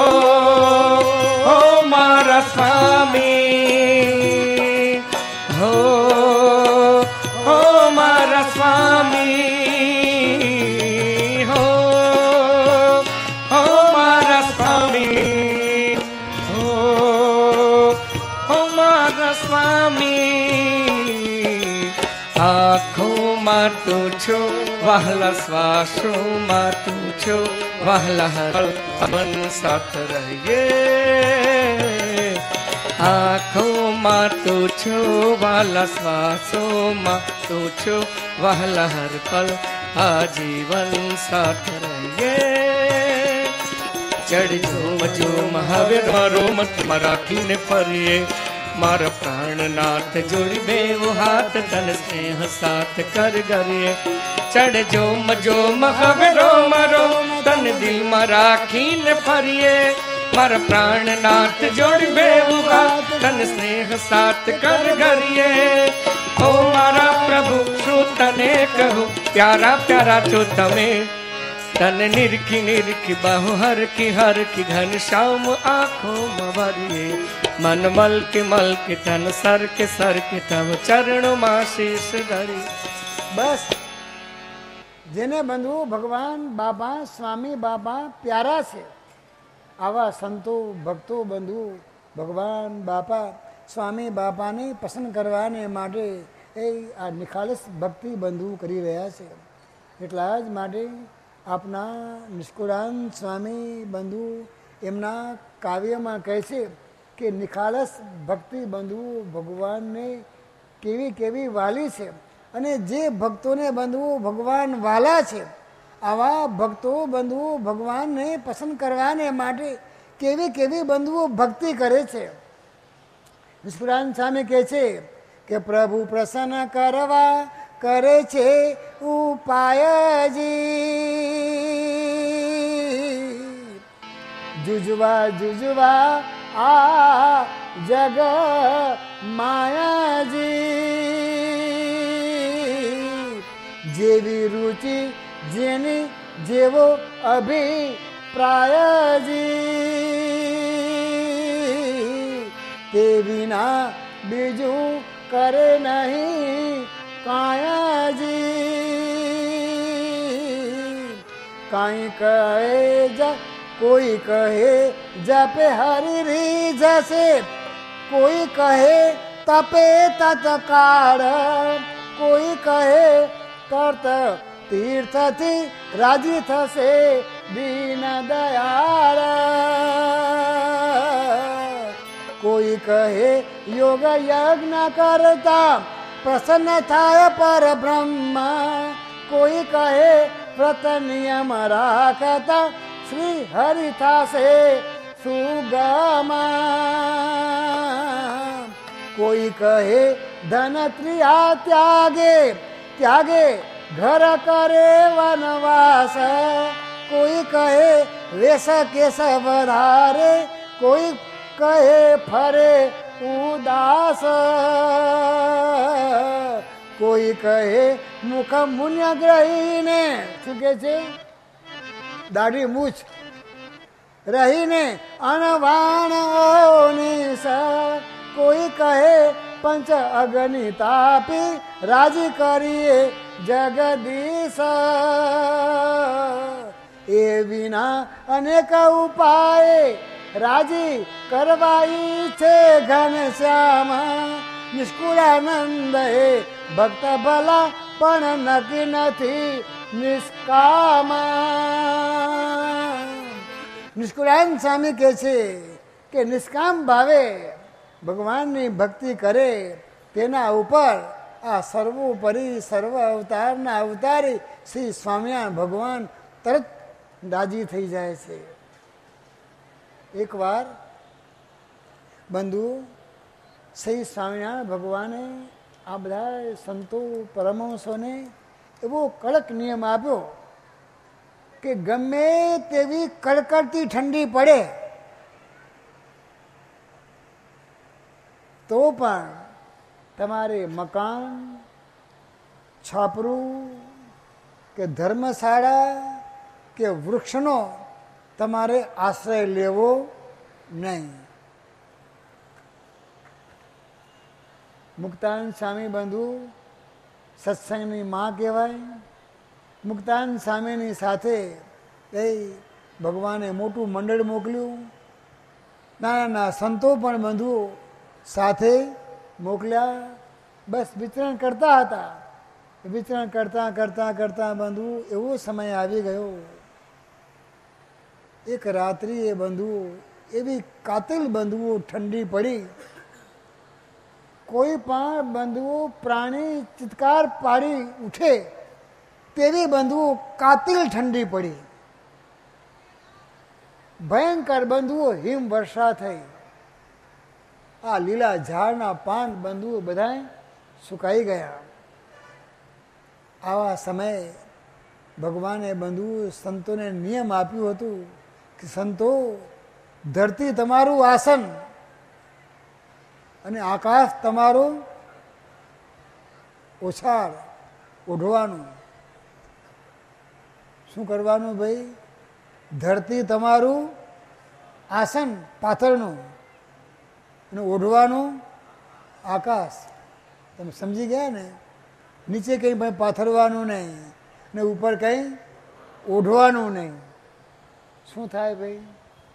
હો મારા સ્વામી, હો મારા સ્વામી, હો મારા સ્વામી, હો મારા સ્વામી. આંખોમાં તું છો વહાલા, શ્વાસોમાં તું છો વહાલા, મન સાથ રહીએ. આંખોમાં તું છો વહાલા, શ્વાસોમાં તું છો વહાલા, હર પલ આજીવન સાથ રહીએ. ચડ ઝૂમ ઝૂમ હવે મારો મતમાં રાખીને ફરીએ, મારા પ્રાણનાથ જોડી બેવ હાથ તન સ્નેહ સાથ કર ગરીએ. ચડ જોમ જોમ હવે રોમ રોમ તન દિલમાં રાખીને ફરીએ, મારા પ્રાણનાથ જોડી બેવ હાથ તન સ્નેહ સાથ કર ગરીએ. ઓ મારા પ્રભુ શું તને કહું, પ્યારા પ્યારા છો તમે. તન નિરખી નિરખી બહુ હરખી હરખી ઘનશ્યામ આંખોમાં ભરીએ, મન મલકે મલકે તન સરકે સરકે તવ ચરણોમાં શીશ ધરી. બસ જેને બંધુ ભગવાન બાપા સ્વામી બાપા પ્યારા છે, આવા સંતો ભક્તો બંધુ ભગવાન બાપા સ્વામી બાપાને પસંદ કરવાને માટે એ આ નિખાલસ ભક્તિ બંધુ કરી રહ્યા છે. એટલા જ માટે આપના નિષ્કુળાન સ્વામી બંધુ એમના કાવ્યમાં કહે છે કે નિખાલસ ભક્તિ બંધુ ભગવાનને કેવી કેવી વાલી છે, અને જે ભક્તોને બંધુ ભગવાન વાલા છે, આવા ભક્તો બંધુ ભગવાનને પસંદ કરવાને માટે કેવી કેવી બંધુઓ ભક્તિ કરે છે. નિષ્કુળાન સ્વામી કહે છે કે પ્રભુ પ્રસન્ન કરવા કરે છે ઉપાયજી, જુજવા જુજવા આ જગ માયાજી. જેવી રુચિ જેની જેવો અભિપ્રાયજી, તે વિના બીજું કરે નહીં કાયાજી. કાંઈ કહે કોઈ કહે જપે હરી જશે, કોઈ કહે તપે તત્કાળ, કોઈ કહે તર્ત તીર્થથી રાજી થશે દીન દયાળ. કોઈ કહે યોગ યજ્ઞ કરતા પ્રસન્ન થાય પર બ્રહ્મ, કોઈ કહે વ્રત નિયમ રાખતા શ્રી હરિ થાશે સુગમા. કોઈ કહે ધન ત્રિયા ત્યાગે ત્યાગે ઘર કરે વનવાસ, કોઈ કહે વેશ કેશ વધારે, કોઈ કહે ફરે ઉદાસ, કોઈ કહે મુખ મુન્ય ગ્રહીને, શું કે છે દાઢી મૂછ રહીને અણવાણ ઓનિસ, કોઈ કહે પંચ અગ્નિ તાપી રાજી કરીએ જગદીશ. એ વિના અનેક ઉપાય રાજી કરવાઈ છે ઘનશ્યામ. નિષ્કુળાનંદ હે ભક્ત ભલા પણ નક્કી નથી નિષ્કામ. નિષ્કુળાન સ્વામી કહે છે કે નિષ્કામ ભાવે ભગવાનની ભક્તિ કરે તેના ઉપર આ સર્વોપરી સર્વ અવતારના અવતારી શ્રી સ્વામિનારાયણ ભગવાન તરત રાજી થઈ જાય છે. એકવાર બંધુ શ્રી સ્વામિનારાયણ ભગવાને આ બધા સંતો પરમહંસોને એવો કડક નિયમ આપ્યો કે ગમે તેવી કડકડતી ઠંડી પડે તો પણ તમારે મકાન, છાપરું કે ધર્મશાળા કે વૃક્ષનો તમારે આશ્રય લેવો નહીં. મુક્તાનંદ સ્વામી બંધુ સત્સંગની માં કહેવાય. મુક્તાનંદ સ્વામીની સાથે એ ભગવાને મોટું મંડળ મોકલ્યું. નાના નાના સંતો પણ બંધુ સાથે મોકલ્યા. બસ વિચરણ કરતા હતા. વિચરણ કરતાં કરતાં કરતાં બંધુ એવો સમય આવી ગયો. એક રાત્રિએ બંધુ એવી કાતિલ બંધુઓ ઠંડી પડી. કોઈ પણ બંધુઓ પ્રાણી ચિત્કાર પાડી ઉઠે તેવી બંધુઓ કાતિલ ઠંડી પડી. ભયંકર બંધુઓ હિમ વર્ષા થઈ. આ લીલા ઝાડના પાન બંધુઓ બધા સુકાઈ ગયા. આવા સમયે ભગવાને બંધુ સંતોને નિયમ આપ્યું હતું કે સંતો, ધરતી તમારું આસન અને આકાશ તમારું ઓછાળ, ઓઢવાનું. શું કરવાનું ભાઈ? ધરતી તમારું આસન પાથરનું અને ઓઢવાનું આકાશ. તમે સમજી ગયા ને? નીચે કંઈ ભાઈ પાથરવાનું નહીં ને ઉપર કંઈ ઓઢવાનું નહીં. શું થાય ભાઈ?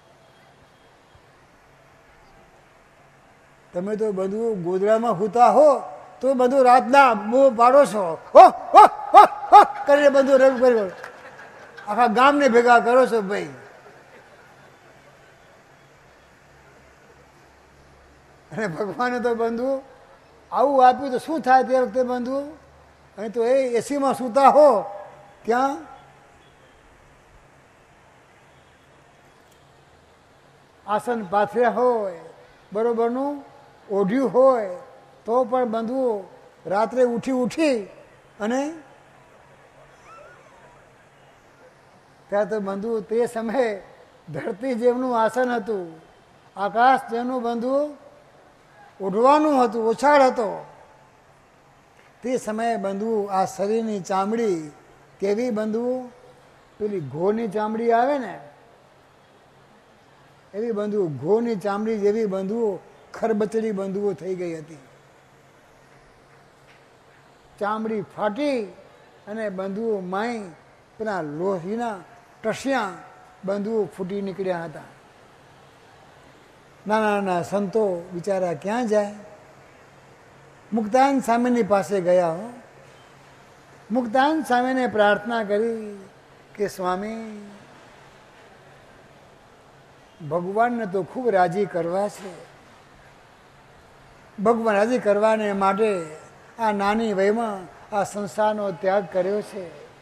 તમે તો બધું ગોદડામાં સૂતા હો તો બધું રાતના બહુ પાડો છો, હો હો હો હો કરીને બધું રંગ કર્યો, આખા ગામને ભેગા કરો છો ભાઈ. અને ભગવાને તો બંધુ આવું આપ્યું તો શું થાય તે વખતે બંધુ? અહીં તો એ એસીમાં સૂતા હો ત્યાં આસન પાથર્યા હોય, બરોબરનું ઓઢ્યું હોય તો પણ બંધુઓ રાત્રે ઉઠી અને ત્યાં તો બંધુ તે સમયે ધરતી જેમનું આસન હતું, આકાશ જેમનું બંધુ ઓઢવાનું હતું, ઓછાળ હતો. તે સમયે બંધુ આ શરીરની ચામડી કેવી બંધુ? પેલી ઘોની ચામડી આવે ને એવી બંધુ, ઘોની ચામડી જેવી બંધુઓ ખરબચડી બંધુઓ થઈ ગઈ હતી. ચામડી ફાટી અને બંધુઓ માઈ પેલા લોહીના ટસિયા બંધુઓ ફૂટી નીકળ્યા હતા. નાના નાના સંતો બિચારા ક્યાં જાય? મુક્તાનંદ સ્વામીની પાસે ગયા. હો, મુક્તાનંદ સ્વામીને પ્રાર્થના કરી કે સ્વામી, ભગવાનને તો ખૂબ રાજી કરવા છે. ભગવાન રાજી કરવાને માટે આ નાની વયમાં આ સંસારનો ત્યાગ કર્યો છે.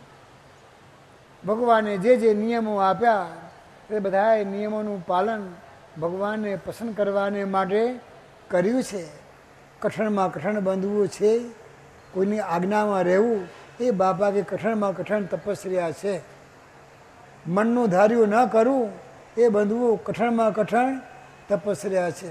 ભગવાને જે જે નિયમો આપ્યા એ બધા નિયમોનું પાલન ભગવાનને પસંદ કરવાને માટે કર્યું છે. કઠણમાં કઠણ બંધવું છે, કોઈની આજ્ઞામાં રહેવું એ બાપા કે કઠણમાં કઠણ તપસ્યા છે. મનનું ધાર્યું ન કરવું એ બંધવું કઠણમાં કઠણ તપસ્યા છે.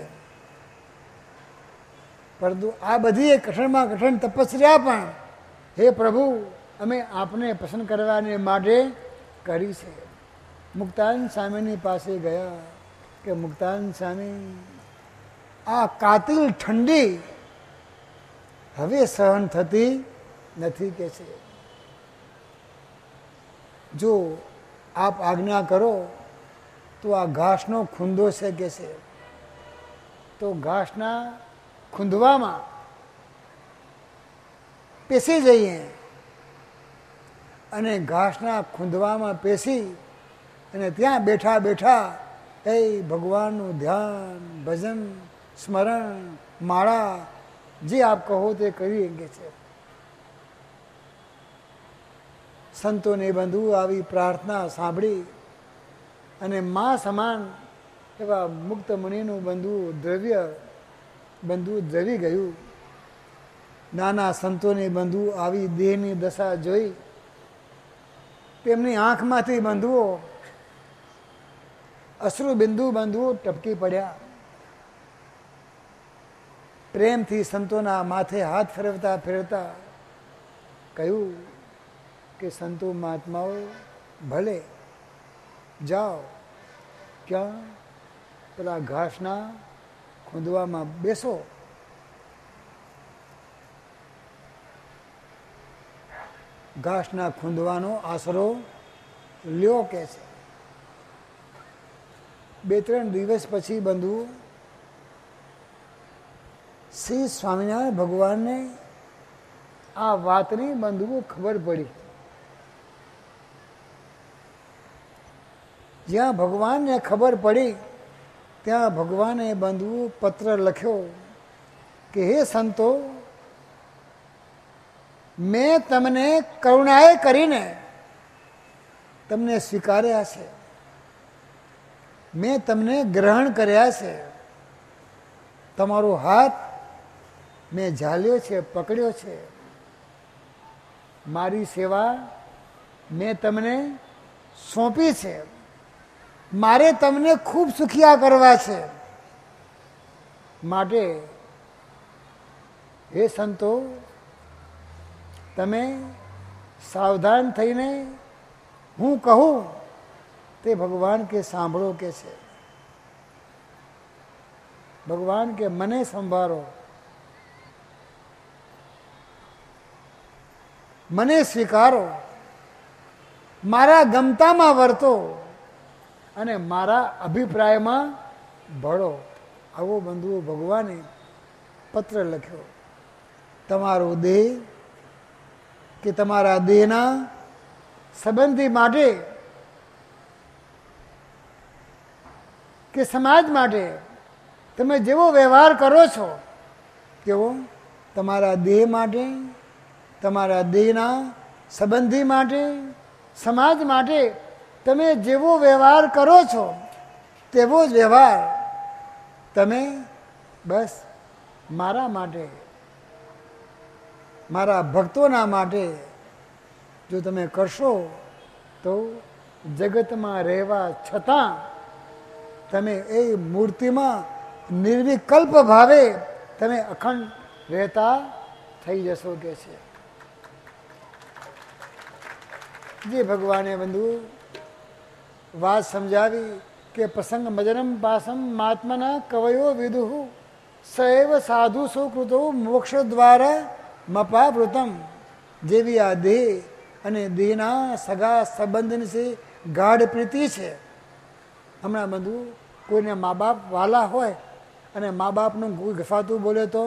પરંતુ આ બધી એ કઠણમાં કઠણ તપસ્યા પણ હે પ્રભુ અમે આપને પસંદ કરવાને માટે કરી છે. મુક્તાનંદ સ્વામીની પાસે ગયા કે મુક્તાનંદ સ્વામી, આ કાતિલ ઠંડી હવે સહન થતી નથી કે છે. જો આપ આજ્ઞા કરો તો આ ઘાસનો ખૂંદો છે કે છે, તો ઘાસના ખૂંદવામાં પેસી જઈએ અને ઘાસના ખૂંદવામાં પેસી અને ત્યાં બેઠા બેઠા એ ભગવાનનું ધ્યાન, ભજન, સ્મરણ, માળા જે આપ કહો તે કરી શકે છે. સંતોને બંધુ આવી પ્રાર્થના સાંભળી અને મા સમાન એવા મુક્ત મુનિનું બંધુ દ્રવી ગયું. નાના સંતોને બંધુ આવી દેહની દશા જોઈ તેમની આંખમાંથી બંધુઓ અશ્રુબિંદુ બંધુઓ ટપકી પડ્યા. પ્રેમથી સંતોના માથે હાથ ફેરવતા ફેરવતા કહ્યું કે સંતો મહાત્માઓ ભલે જાઓ, ક્યાં? પેલા ઘાસના ખૂંદવામાં બેસો. ઘાસના ખૂંદવાનો આશરો લ્યો કે છે. 2-3 દિવસ પછી બંધુ શ્રી સ્વામિનારાયણ ભગવાનને આ વાતની બંધુઓ ખબર પડી. જ્યાં ભગવાનને ખબર પડી ત્યાં ભગવાને બંધુ પત્ર લખ્યો કે હે સંતો, મેં તમને કરુણાએ કરીને તમને સ્વીકાર્યા છે, મેં તમને ગ્રહણ કર્યા છે, તમારો હાથ મેં ઝાલ્યો છે, પકડ્યો છે, મારી સેવા મેં તમને સોંપી છે, મારે તમને ખૂબ સુખિયા કરવા છે. માટે હે સંતો, તમે સાવધાન થઈને હું કહું તે ભગવાન કે સાંભળો કે છે. ભગવાન કે મને સંભાળો, મને સ્વીકારો, મારા ગમતામાં વર્તો અને મારા અભિપ્રાયમાં ભળો. આવો બંધુઓ ભગવાને પત્ર લખ્યો. તમારો દેહ કે તમારા દેહના સંબંધી માટે કે સમાજ માટે તમે જેવો વ્યવહાર કરો છો તેવો તમારા દેહ માટે, તમારા દેહના સંબંધી માટે, સમાજ માટે તમે જેવો વ્યવહાર કરો છો તેવો જ વ્યવહાર તમે બસ મારા માટે, મારા ભક્તોના માટે જો તમે કરશો તો જગતમાં રહેવા છતાં તમે એ મૂર્તિમાં નિર્વિકલ્પ ભાવે તમે અખંડ રહેતા થઈ જશો કે છે. જે ભગવાને બંધુ વાત સમજાવી કે પ્રસંગ મજનમ પાસમ મહાત્મના કવયો વિદુહુ સૈવ સાધુ સુકૃતો મોક્ષ દ્વારા મપાવૃતમ. જેવી આ દેહ અને દેહના સગા સંબંધની છે ગાઢ પ્રીતિ છે. હમણાં બંધુ કોઈને મા બાપ વાલા હોય અને મા બાપનું કોઈ ગફાતું બોલે તો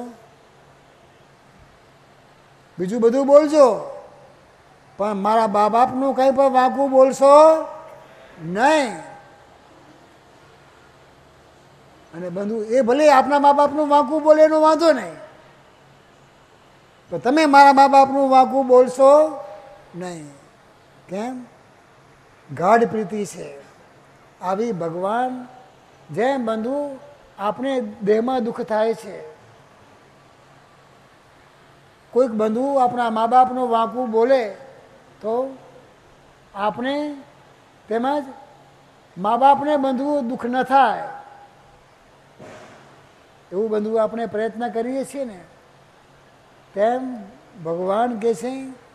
બીજું બધું બોલજો, પણ મારા મા બાપનું કંઈ પણ વાંકું બોલશો નહીં. અને બંધુ એ ભલે આપના મા બાપનું વાંકું બોલે એનો વાંધો નહીં, પણ તમે મારા મા બાપનું વાંકું બોલશો નહીં. કેમ? ગાઢ પ્રીતિ છે. આવી ભગવાન જેમ બંધુ આપણે દેહમાં દુઃખ થાય છે, કોઈક બંધુ આપણા મા બાપનું વાંકું બોલે તો આપણે તેમજ મા બાપને બંધુ દુઃખ ન થાય એવું બંધુ આપણે પ્રયત્ન કરીએ છીએ ને. તેમ ભગવાન કહે છે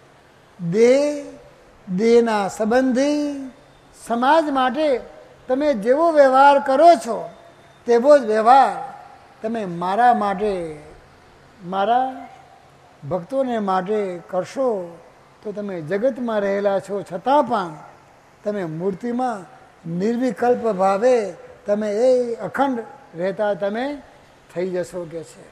દેહના સંબંધી સમાજ માટે તમે જેવો વ્યવહાર કરો છો તેવો જ વ્યવહાર તમે મારા માટે, મારા ભક્તોને માટે કરશો તો તમે જગતમાં રહેલા છો છતાં પણ તમે મૂર્તિમાં નિર્વિકલ્પ ભાવે તમે એ અખંડ રહેતા તમે થઈ જશો કે છે.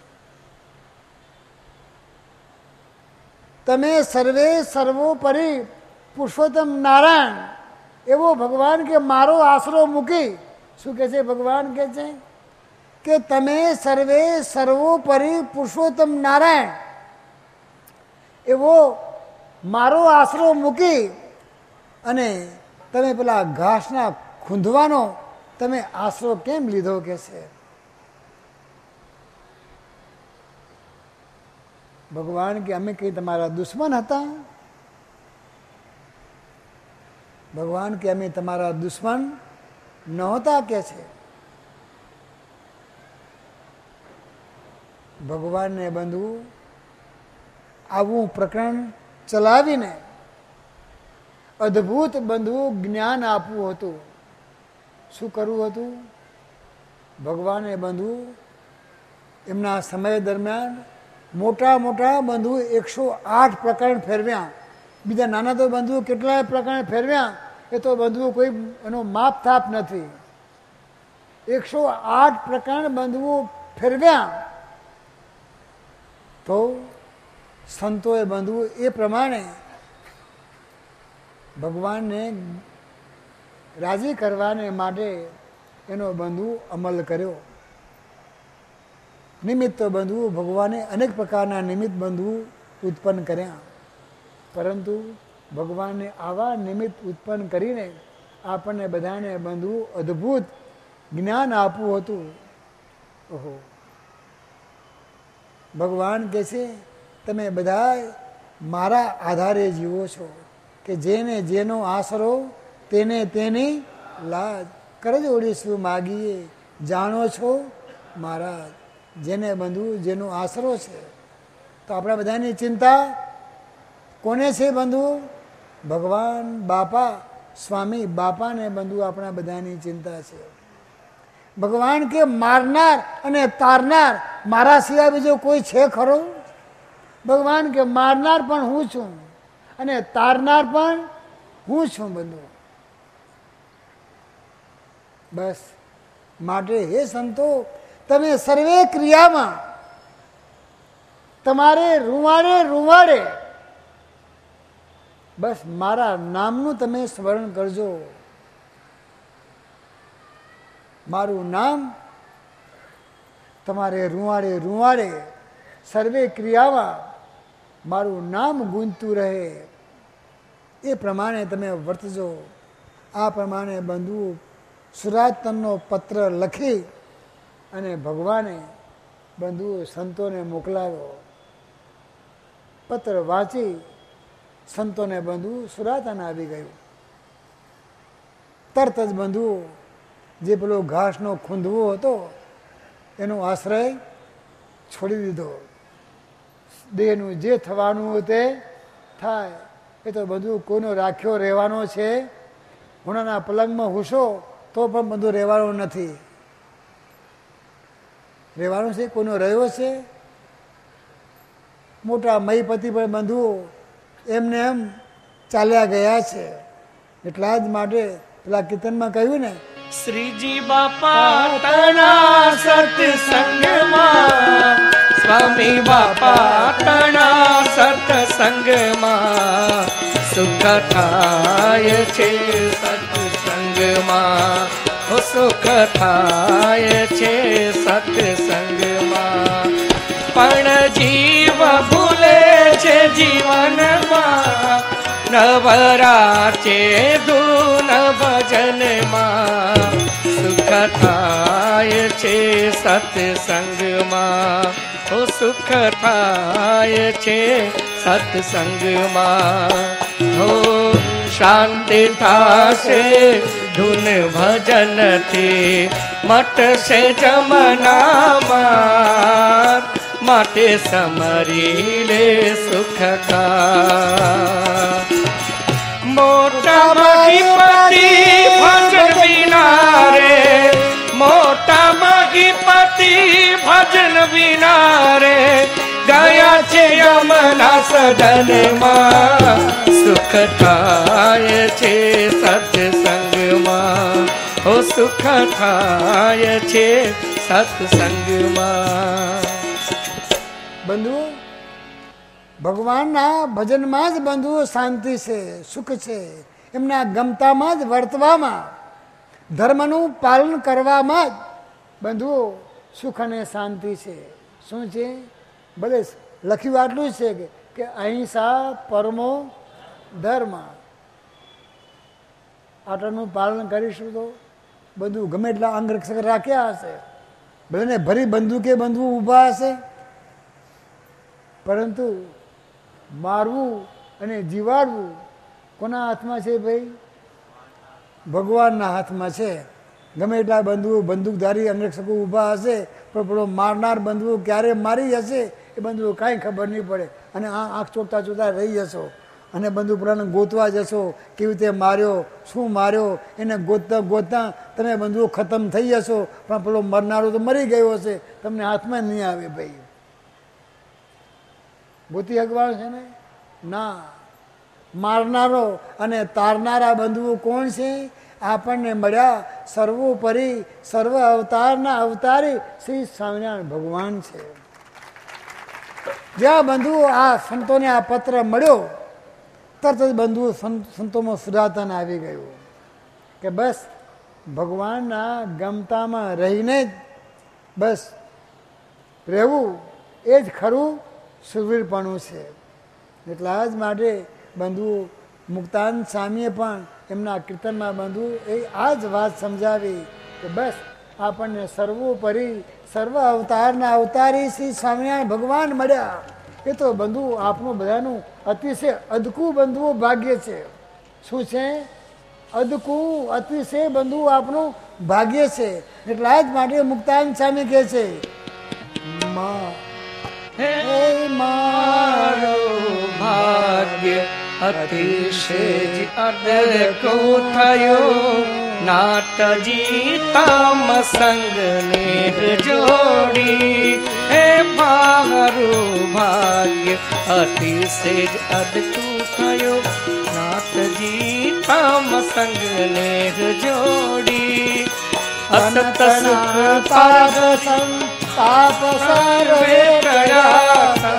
તમે સર્વે સર્વોપરી પુરુષોત્તમ નારાયણ એવો ભગવાન કે મારો આશરો મૂકી શું કહે છે? ભગવાન કહે છે કે તમે સર્વે સર્વોપરી પુરુષોત્તમ નારાયણ એવો મારો આશરો મૂકી અને તમે પેલા ઘાસના ખૂંદવાનો તમે આશરો કેમ લીધો કે છે? ભગવાન કે અમે કઈ તમારા દુશ્મન હતા? ભગવાન કે અમે તમારા દુશ્મન નહોતા કે છે. ભગવાનને બંધુ આવું પ્રકરણ ચલાવીને અદ્ભુત બંધુ જ્ઞાન આપવું હતું. શું કરવું હતું? ભગવાને બંધુ એમના સમય દરમિયાન મોટા મોટા બંધુ 108 પ્રકરણ ફેરવ્યા. બીજા નાના તો બંધુ કેટલાય પ્રકરણ ફેરવ્યા, એ તો બંધુ કોઈ એનો માપ થાપ નથી. 108 પ્રકરણ બંધુઓ ફેરવ્યા. તો સંતોએ બંધુ એ પ્રમાણે ભગવાનને રાજી કરવાને માટે એનો બંધુ અમલ કર્યો. નિમિત્ત બંધુ ભગવાને અનેક પ્રકારના નિમિત્ત બંધુ ઉત્પન્ન કર્યા, પરંતુ ભગવાને આવા નિમિત્ત ઉત્પન્ન કરીને આપણને બધાને બંધુ અદ્ભુત જ્ઞાન આપવું હતું. ઓહો, ભગવાન કહે છે તમે બધા મારા આધારે જીવો છો, કે જેને જેનો આશરો તેને તેની લાજ. કરજ ઓળીશું માગીએ જાણો છો મહારાજ. જેને બંધુ જેનો આશરો છે, તો આપણા બધાની ચિંતા કોને છે બંધુ? ભગવાન બાપા સ્વામી બાપાને બંધુ આપણા બધાની ચિંતા છે. ભગવાન કે મારનાર અને તારનાર મારા સિવાય બીજો કોઈ છે ખરો? ભગવાન કે મારનાર પણ હું છું અને તારનાર પણ હું છું બંધુ. બસ માટે હે સંતો, તમે સર્વે ક્રિયામાં તમારે રૂવાડે રૂવાડે બસ મારા નામનું તમે સ્મરણ કરજો. મારું નામ તમારે રૂવાડે રૂવાડે સર્વે ક્રિયામાં મારું નામ ગુંજતું રહે, એ પ્રમાણે તમે વર્તજો. આ પ્રમાણે બંધુ સુરાતનનો પત્ર લખી અને ભગવાને બંધુ સંતોને મોકલાવ્યો. પત્ર વાંચી સંતોને બંધુ સુરાતન આવી ગયું. તરત જ બંધુ જે પેલો ઘાસનો ખૂંદવો હતો એનો આશ્રય છોડી દીધો. દેહનું જે થવાનું હોય તે થાય, એ તો બધું કોઈનો રાખ્યો રહેવાનો છે. હુણાના પલંગમાં હુશો તો પણ બધું રહેવાનું નથી. રહેવાનું છે કોઈનો રહ્યો છે? મોટા મહીપતિ પણ બંધુ એમને એમ ચાલ્યા ગયા છે. એટલા જ માટે પેલા કીર્તનમાં કહ્યું ને, શ્રીજી બાપા તણા સત્સંગમાં, સ્વામી બાપા તણા સત્સંગમાં, સુખ થાય છે સત્સંગમાં, સુખ થાય છે સત્સંગમાં. પણ જીવ ભૂલે છે જીવનમાં, નવરાચે ધૂન ભજનમાં, સુખ થાય છે સત્સંગમાં, સુખ થાય છે સત્સંગમાં. હો શાંતિ થાશે ધૂન ભજનથી, મટશે જમનામાં, માટે સમરી લે સુખ કા. મોટા મહીપતિ ભજન વિના રે, મોટા મહીપતિ ભજન વિના રે, ગયા છે યમના સદનમાં, સુખ થાય છે સત્સંગમાં, ઓ સુખ થાય છે સત્સંગમાં. બંધુ ભગવાનના ભજનમાં જ બંધુ શાંતિ છે, સુખ છે. એમના ગમતામાં જ વર્તવામાં, ધર્મનું પાલન કરવામાં જ બંધુ સુખ અને શાંતિ છે. શું છે? ભલે લખ્યું આટલું જ છે કે અહિંસા પરમો ધર્મ. આટલાનું પાલન કરીશું તો બધું ગમે એટલા અંગરક્ષક રાખ્યા હશે, બધાને ભરી બંદૂકે બંધવું ઊભા હશે, પરંતુ મારવું અને જીવાડવું કોના હાથમાં છે ભાઈ? ભગવાનના હાથમાં છે. ગમે એટલા બંદૂકધારી અંગરક્ષકો ઊભા હશે, પણ પેલો મારનાર બંદૂક ક્યારે મારી હશે એ બંદૂક કાંઈ ખબર નહીં પડે. અને આંખ ચોટતા ચોટતા રહી જશો અને બંદૂકપરાને ગોતવા જશો, કેવી રીતે માર્યો, શું માર્યો, એને ગોતતા ગોતતા તમે બંદૂક ખતમ થઈ જશો, પણ પેલો મરનારો તો મરી ગયો હશે, તમને હાથમાં નહીં આવે ભાઈ. ગોતી હગવાળ છે ને? ના. મારનારો અને તારનારા બંધુઓ કોણ છે? આપણને મળ્યા સર્વોપરી સર્વ અવતારના અવતારી શ્રી સ્વામિનારાયણ ભગવાન છે. જ્યાં બંધુઓ આ સંતોને આ પત્ર મળ્યો, તરત જ બંધુઓ સંતોમાં સુધાતન આવી ગયું કે બસ ભગવાનના ગમતામાં રહીને જ બસ રહેવું એ જ ખરું સુરવીરપણું છે. એટલા જ માટે બંધુઓ મુક્તાન સ્વામીએ પણ એમના કીર્તનમાં બંધુ એ આ જ વાત સમજાવી કે બસ આપણને સર્વોપરી સર્વ અવતારના અવતારી શ્રી સ્વામિનારાયણ ભગવાન મળ્યા. એ તો બંધુ આપણું બધાનું અતિશય અદકું બંધુઓ ભાગ્ય છે. શું છે? અદકું અતિશય બંધુ આપણું ભાગ્ય છે. એટલા જ માટે મુક્તાન સ્વામી કહે છે મારું ભાગ્ય અતિશય અદકું થયું, નાટજી તમ સંગને જોડી. હે મારું ભાગ્ય અતિશય અદકું થયું, નાટજી તમ સંગને જોડી. અસત સુખ પાપ સંતાપ સર્વે ગયા,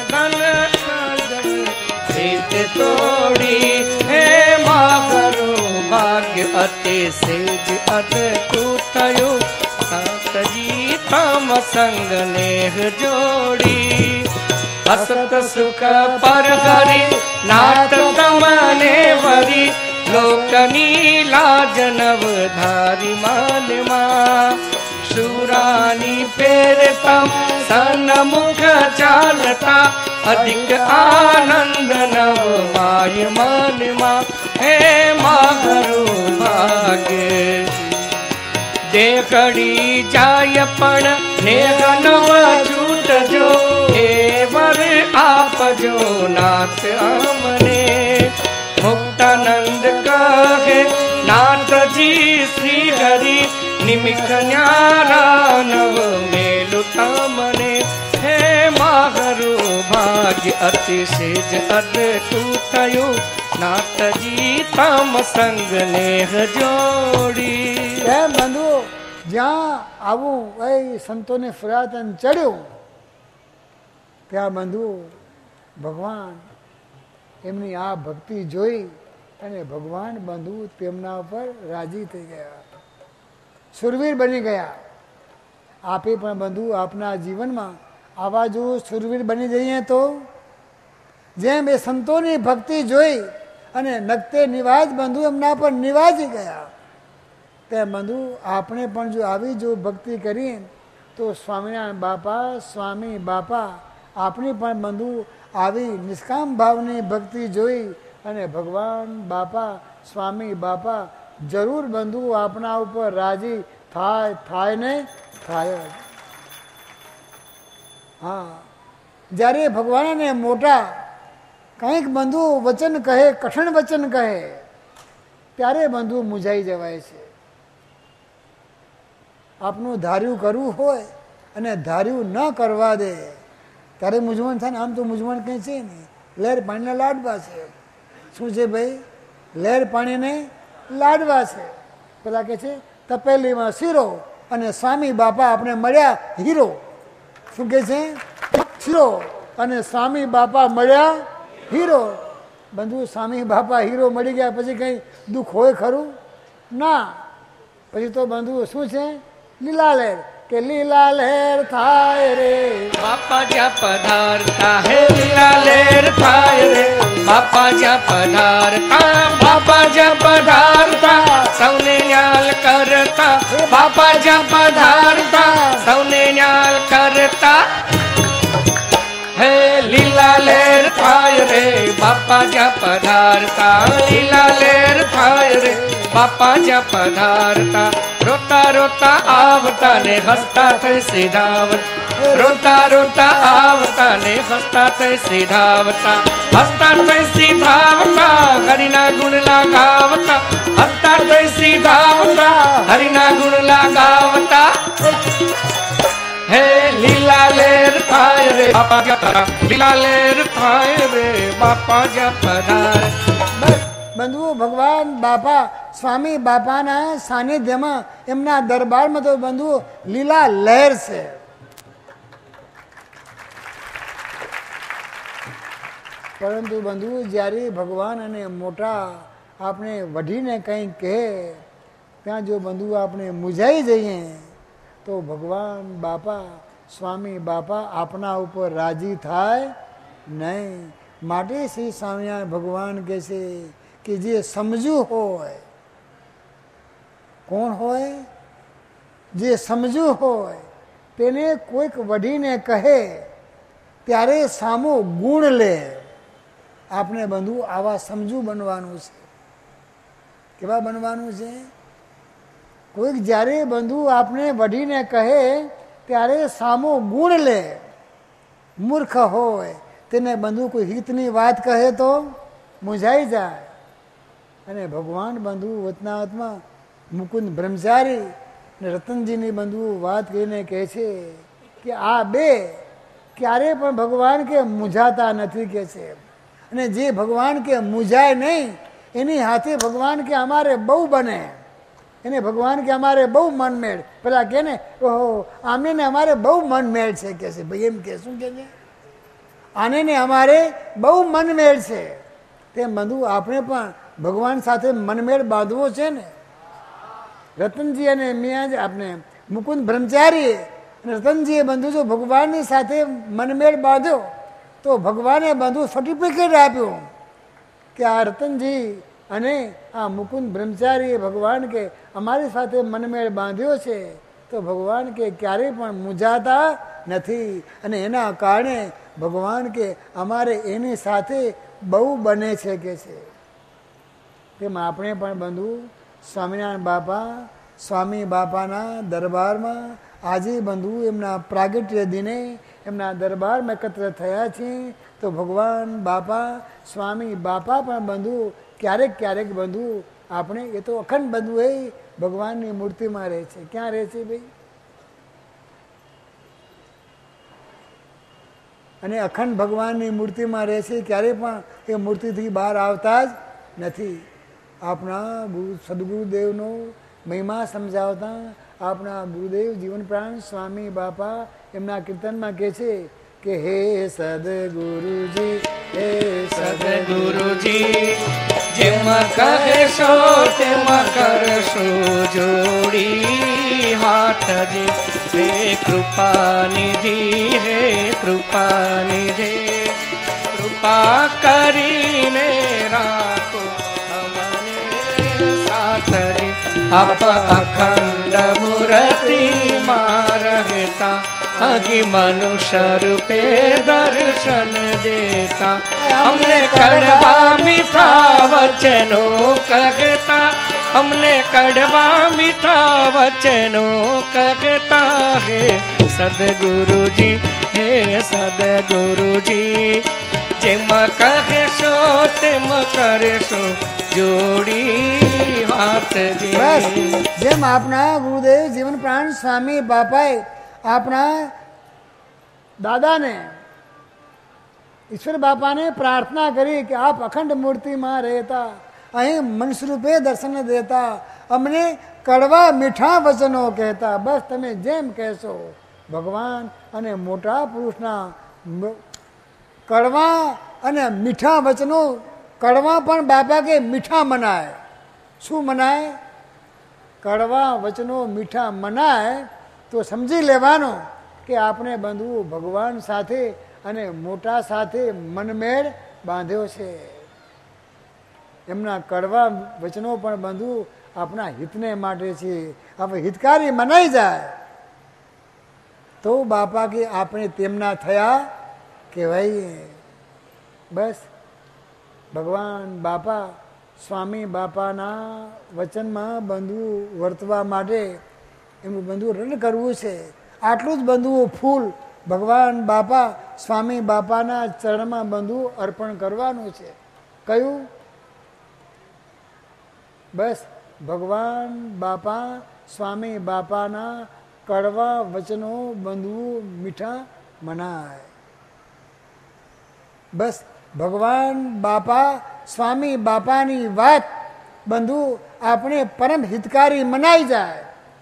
તોડી. હે મારું ભાગ્ય અતિશય અદકું થયું, સંતજી તમ સંગને જોડી. અસત સુખ પર હરી નાથ તમને વરી, લોકની લાજ નવ ધારી માનમાં. શુરાની પેરતમ સન્મુખ ચાલતા, અધિક આનંદ નવ માય મનમાં. હે મારું ભાગ્ય દેખડી જાય પણ નેહ નવ છૂટજો, હે વર આપજો નાથ અમને. મુક્તાનંદ કહે નાથજી શ્રી હરિ, નિમિત્ત ન્યારા નવ મેલું તમને. હે મારું ભાગ્ય અતિશય અદકું થયું, નાથજી તમ સંગને જોડી. એમ બંધુ જ્યાં આવું એ સંતોને ફરાતન ચડ્યું, ત્યાં બંધુ ભગવાન એમની આ ભક્તિ જોઈ અને ભગવાન બંધુ તેમના ઉપર રાજી થઈ ગયા, સુરવીર બની ગયા. આપે પણ બંધુ આપના જીવનમાં આવા જો સુરવીર બની જઈએ તો, જેમ એ સંતોની ભક્તિ જોઈ અને નગતે નિવાજ બંધુ એમના પર નિવાજી ગયા, તેમ બંધુ આપણે પણ જો આવી જો ભક્તિ કરીએ તો સ્વામિનારાયણ બાપા સ્વામી બાપા આપણી પણ બંધુ આવી નિષ્કામ ભાવની ભક્તિ જોઈ અને ભગવાન બાપા સ્વામી બાપા જરૂર બંધુ આપણા ઉપર રાજી થાય ને થાય. હા, જ્યારે ભગવાનને મોટા કંઈક બંધુ વચન કહે, કઠણ વચન કહે, ત્યારે બંધુ મૂંઝાઈ જવાય છે. આપનું ધાર્યું કરવું હોય અને ધાર્યું ન કરવા દે ત્યારે મૂંઝવણ થાય ને. આમ તો મૂંઝવણ કંઈ છે નહીં, લહેર પાણીના લાડવા છે. શું છે ભાઈ? લહેર પાણીને લાડવા છે. પેલા કે છે તપેલીમાં શીરો અને સ્વામી બાપા આપણે મળ્યા હીરો. શું કે છે? શીરો અને સ્વામી બાપા મળ્યા હીરો. બંધુ સ્વામી બાપા હીરો મળી ગયા પછી કંઈ દુઃખ હોય ખરું? ના. પછી તો બંધુ શું છે? લીલા લહેર કે લીલા લહેર થાય રે બાપા જ્યાં પધારતા હે, લીલા લહેર થાય રે. બાપા જ્યાં પધારતા, બાપા જ્યાં પધારતા સૌને ન્યાલ કરતા, બાપા જ્યાં પધારતા સૌને ન્યાલ કરતા. હે લીલા લેર થાય રે બાપા જ્યાં પધારતા, લીલા લેર થાય રે બાપા જ્યાં પધારતા. રોતા રોતા આવતા ને હસતા થઈ સીધાવતા, રોતા રોતા આવતા ને હસતા થઈ સીધાવતા, હસતા થઈ સીધાવતા હરિના ગુણ લગાવતા, હસતા થઈ સીધાવતા હરિના ગુણ લગાવતા. હે લીલા લેર થાય રે બાપા જ્યાં પધાર, લીલા લેર થાય રે બાપા જ્યાં પધાર. બંધુઓ, ભગવાન બાપા સ્વામી બાપાના સાનિધ્યમાં એમના દરબારમાં તો બંધુઓ લીલા લહેર છે. પરંતુ બંધુઓ, જ્યારે ભગવાન અને મોટા આપણે વઢીને કંઈ કહે ત્યાં જો બંધુઓ આપણે મૂંઝાઈ જઈએ તો ભગવાન બાપા સ્વામી બાપા આપણા ઉપર રાજી થાય નહીં. માટે શ્રી સ્વામિનારાયણ ભગવાન કહે છે કે જે સમજુ હોય, કોણ હોય? જે સમજુ હોય તેને કોઈક વઢીને કહે ત્યારે સામો ગુણ લે. આપણે બંધુ આવા સમજુ બનવાનું છે. કેવા બનવાનું છે? કોઈક જ્યારે બંધુ આપણે વઢીને કહે ત્યારે સામો ગુણ લે. મૂર્ખ હોય તેને બંધુ કોઈ હિતની વાત કહે તો મૂંઝાઈ જાય. અને ભગવાન બંધુ વચનાવતમાં મુકુંદ બ્રહ્મચારી અને રતનજીની બંધુ વાત કહીને કહે છે કે આ બે ક્યારે પણ ભગવાન કે મૂંઝાતા નથી કે છે. અને જે ભગવાન કે મૂંઝાય નહીં એની હાથે ભગવાન કે અમારે બહુ બને, એને ભગવાન કે અમારે બહુ મનમેળ. પેલા કે ને ઓહો આમને ને અમારે બહુ મનમેળ છે કે છે. ભાઈ એમ કે શું કે છે? આને ને અમારે બહુ મનમેળ છે. તેમ બંધુ આપણે પણ ભગવાન સાથે મનમેળ બાંધવો છે ને. રતનજી અને મિયાજ આપણે મુકુંદ બ્રહ્મચારી અને રતનજીએ બંધુ જો ભગવાનની સાથે મનમેળ બાંધ્યો તો ભગવાને બંધુ સર્ટિફિકેટ આપ્યું કે આ રતનજી અને આ મુકુંદ બ્રહ્મચારીએ ભગવાન કે અમારી સાથે મનમેળ બાંધ્યો છે તો ભગવાન કે ક્યારેય પણ મૂંઝાતા નથી. અને એના કારણે ભગવાન કે અમારે એની સાથે બહુ બને છે કે છે. તેમ આપણે પણ બંધુ સ્વામિનારાયણ બાપા સ્વામી બાપાના દરબારમાં આજે બંધુ એમના પ્રાગટ્ય દિને એમના દરબારમાં એકત્ર થયા છીએ. તો ભગવાન બાપા સ્વામી બાપા પણ બંધુ ક્યારેક ક્યારેક બંધુ આપણે એ તો અખંડ બંધુ એ ભગવાનની મૂર્તિમાં રહે છે. ક્યાં રહે છે ભાઈ? અને અખંડ ભગવાનની મૂર્તિમાં રહે છે. ક્યારેય પણ એ મૂર્તિથી બહાર આવતા જ નથી. આપણા સદગુરુદેવનો મહિમા સમજાવતા આપણા ગુરુદેવ જીવનપ્રાણ સ્વામી બાપા એમના કીર્તનમાં કહે છે કે હે સદગુરુજી, હે સદગુરુજી જેમ કહેશો તેમ કરશું જોડી હાથજી. હે કૃપાનિધિ, હે કૃપાનિધિ કૃપા કરીને રાખો સાથજી. આપ અખંડ મૂર્તિમાં રહેતા અગી મનુષ્ય રૂપે દર્શન દેતા. અમને કડવા મીઠા વચનો કહેતા, અમને કડવા મીઠા વચનો કહેતા. હે સદગુરુજી, હે સદગુરુજી જેમ કહેશો તેમ કરશો જોડી હાથજી. બસ જેમ આપણા ગુરુદેવ જીવનપ્રાણ સ્વામી બાપાએ આપણા દાદાને ઈશ્વર બાપાને પ્રાર્થના કરી કે આપ અખંડ મૂર્તિમાં રહેતા, અહીં મનુષ્યરૂપે દર્શન દેતા, અમને કડવા મીઠા વચનો કહેતા. બસ તમે જેમ કહેશો ભગવાન અને મોટા પુરુષના કડવા અને મીઠા વચનો. કડવા પણ બાપા કે મીઠા મનાય. શું મનાય? કડવા વચનો મીઠા મનાય તો સમજી લેવાનું કે આપણે બંધુ ભગવાન સાથે અને મોટા સાથે મનમેળ બાંધ્યો છે. એમના કડવા વચનો પણ બંધુ આપણા હિતને માટે છે. આપણે હિતકારી મનાઈ જાય તો બાપા કે આપણે તેમના થયા કહેવાય. બસ ભગવાન બાપા સ્વામી બાપાના વચનમાં બંધુ વર્તવા માટે એમનું બંધુ રણ કરવું છે. આટલું જ બંધુ ફૂલ ભગવાન બાપા સ્વામી બાપાના ચરણમાં બંધુ અર્પણ કરવાનું છે. કયું? બસ ભગવાન બાપા સ્વામી બાપાના કડવા વચનો બંધુ મીઠા મનાય. બસ ભગવાન બાપા સ્વામી બાપાની વાત બંધુ આપણે પરમ હિતકારી મનાઈ જાય.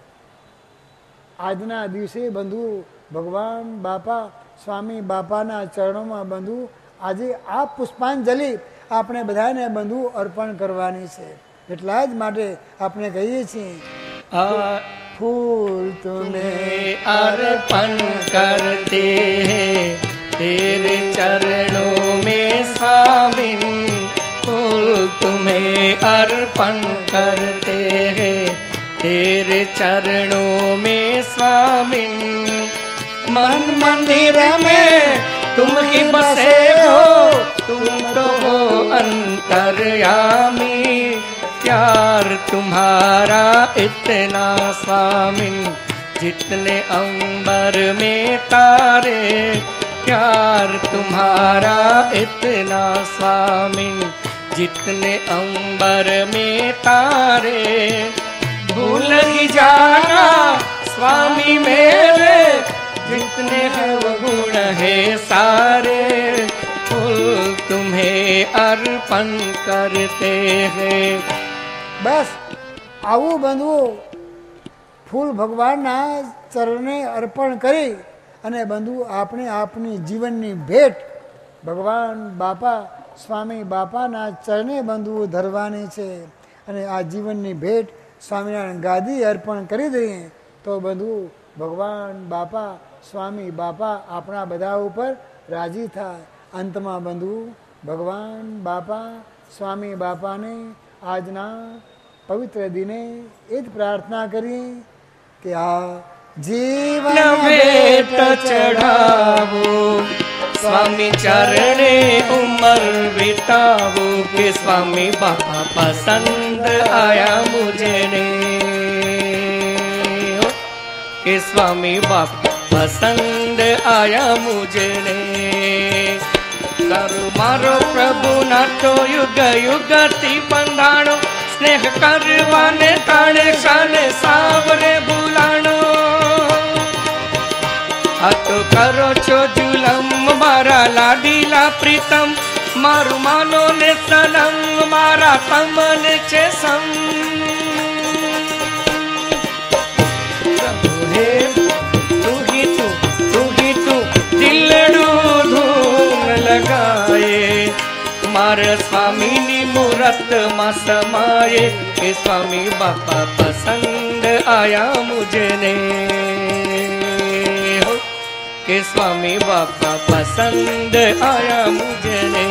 આજના દિવસે બંધુ ભગવાન બાપા સ્વામી બાપાના ચરણોમાં બંધુ આજે આ પુષ્પાંજલિ આપણે બધાને બંધુ અર્પણ કરવાની છે. એટલા જ માટે આપણે કહીએ છીએ આ ફૂલ તુમે अर्पण करते हैं तेरे चरणों में स्वामी, फूल तुम्हें अर्पण करते हैं तेरे चरणों में स्वामी. मन मंदिर में तुम ही बसे हो, तुम तो हो अंतर्यामी. प्यार तुम्हारा इतना स्वामी जितने अंबर में तारे. प्यार तुम्हारा इतना स्वामी जितने अंबर में तारे. भूल ही जाना स्वामी मेरे जितने हैं वो गुण है सारे. फूल तुम्हें अर्पण करते हैं. બસ આવું બંધુ ફૂલ ભગવાનના ચરણે અર્પણ કરી અને બંધુ આપણે આપણી જીવનની ભેટ ભગવાન બાપા સ્વામી બાપાના ચરણે બંધુ ધરવાની છે. અને આ જીવનની ભેટ સ્વામિનારાયણ ગાદી અર્પણ કરી દઈએ તો બંધુ ભગવાન બાપા સ્વામી બાપા આપણા બધા ઉપર રાજી થાય. અંતમાં બંધુ ભગવાન બાપા સ્વામી બાપાને આજના પવિત્ર દિને એ જ પ્રાર્થના કરીએ કે આ જીવન ભેટ ચઢાવો स्वामी चरणे उमर बितावो के स्वामी बापा पसंद आया मुझे ने. के स्वामी बापा पसंद आया मुझे ने. करो मारो प्रभु ना तो युग युगति बंधाणो. स्नेह करवाने ताणे शाने सावरे बुलाणो. तो करो छो जुलम मारा लाडीला प्रीतम. मारू मानो ने सनम मारा तमन छे सम. प्रभु हे तू ही तू दिलडू धूम लगाए. मारे स्वामी नी मूरत मा समाये. के स्वामी बापा पसंद आया मुझे ने. के स्वामी बापा पसंद आया मुझे ने.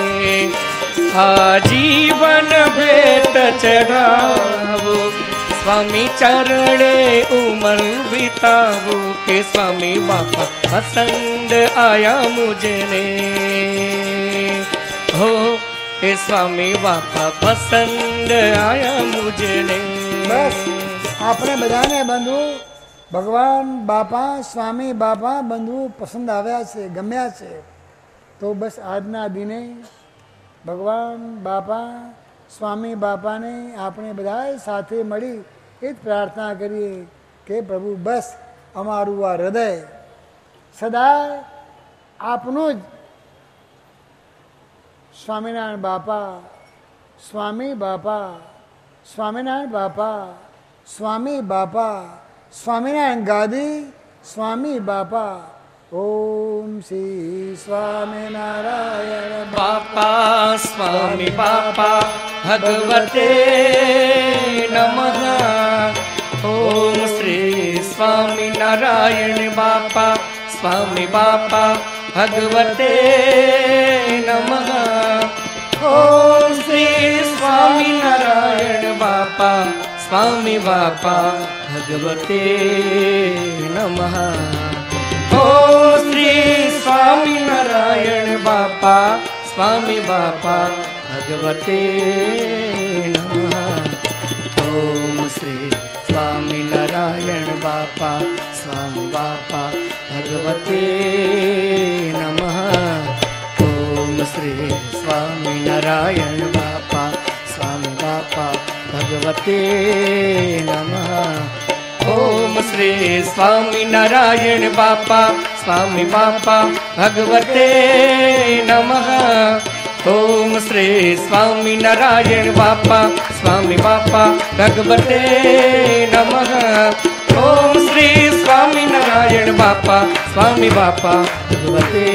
आजीवन भेंट चढ़ावो स्वामी चरणे उमर बितावो. के स्वामी बापा पसंद आया मुझे ने. हो के स्वामी बापा पसंद आया मुझे ने. બસ આપણે બધાને બંધુ ભગવાન બાપા સ્વામી બાપા બંધુ પસંદ આવ્યા છે, ગમ્યા છે. તો બસ આજના દિને ભગવાન બાપા સ્વામી બાપાને આપણે બધાએ સાથે મળી એ જ પ્રાર્થના કરીએ કે પ્રભુ બસ અમારું આ હૃદય સદા આપનું જ સ્વામિનારાયણ બાપા સ્વામી બાપા સ્વામિનારાયણ બાપા સ્વામી બાપા સ્વામિનારાયણ ગાદી સ્વામી બાપા. ઓમ શ્રી સ્વામિનારાયણ बापा स्वामी बापा भगवते नमः. ओम श्री स्वामी नारायण बापा स्वामी बापा भगवते नमः. ओम श्री સ્વામિનારાયણ બાપા સ્વામી બાપા ભગવતે નમઃ. ઓમ શ્રી સ્વામિનારાયણ બાપા સ્વામી બાપા ભગવતે નમઃ. ઓમ શ્રી સ્વામિનારાયણ બાપા સ્વામી બાપા ભગવતે નમઃ. ઓમ શ્રી સ્વામિનારાયણ બાપા સ્વામી બાપા ભગવતે નમઃ. ઓમ શ્રી સ્વામિનારાયણ બાપા સ્વામી બાપા ભગવતે નમઃ. ઓમ શ્રી સ્વામિનારાયણ બાપા સ્વામી બાપા ભગવતે નમઃ. ઓમ શ્રી સ્વામિનારાયણ બાપા સ્વામી બાપા ભગવતે.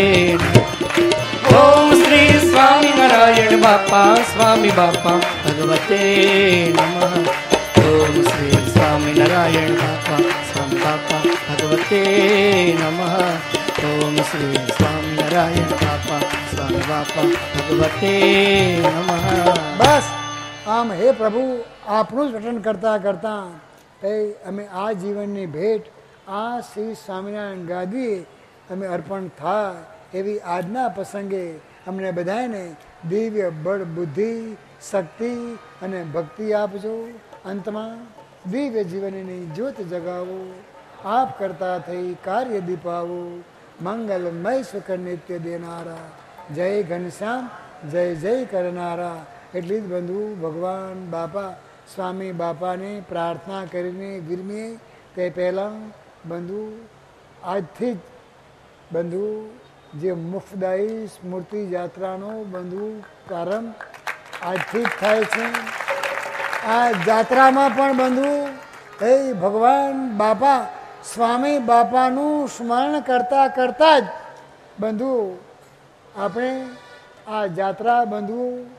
ઓમ શ્રી સ્વામિનારાયણ બાપા સ્વામી બાપા ભગવતે નમઃ. ઓમ શ્રી સ્વામિનારાયણ બાપા સ્વામી બાપા ભગવતે નમઃ. ઓમ શ્રી સ્વામિનારાયણ બાપા સ્વામી બાપા ભગવતે નમઃ. બસ આમ હે પ્રભુ આપનું જ પઠન કરતા કરતા અમે આ જીવનની ભેટ આ શ્રી સ્વામિનારાયણ ગાદીએ અમે અર્પણ થાય એવી આજના પ્રસંગે અમને બધાને દિવ્ય બળ બુદ્ધિ શક્તિ અને ભક્તિ આપજો. અંતમાં દિવ્ય જીવનની જ્યોત જગાવો. આપ કરતા થઈ કાર્ય દીપાવો. મંગલમય સુખ નિત્ય દેનારા જય ઘનશ્યામ જય જય કરનારા. એટલી જ બંધુ ભગવાન બાપા સ્વામી બાપાને પ્રાર્થના કરીને વિરમીએ તે પહેલાં બંધુ આજથી જ બંધુ જે મુક્તદાયી સ્મૃતિ યાત્રાનો બંધુ પ્રારંભ આજથી જ થાય છે. આ જાત્રામાં પણ બંધુ એ ભગવાન બાપા સ્વામી બાપાનું સ્મરણ કરતા કરતા જ બંધુ આપણે આ જાત્રા બંધુ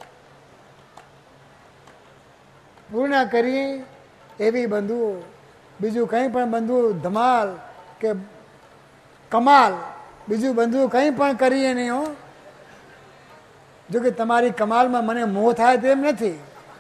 પૂર્ણ કરીએ એવી બંધુ બીજું કંઈ પણ બંધુ ધમાલ કે કમાલ બીજું બંધુ કંઈ પણ કરીએ નહીં હો. જો કે તમારી કમાલમાં મને મોહ થાય તેમ નથી,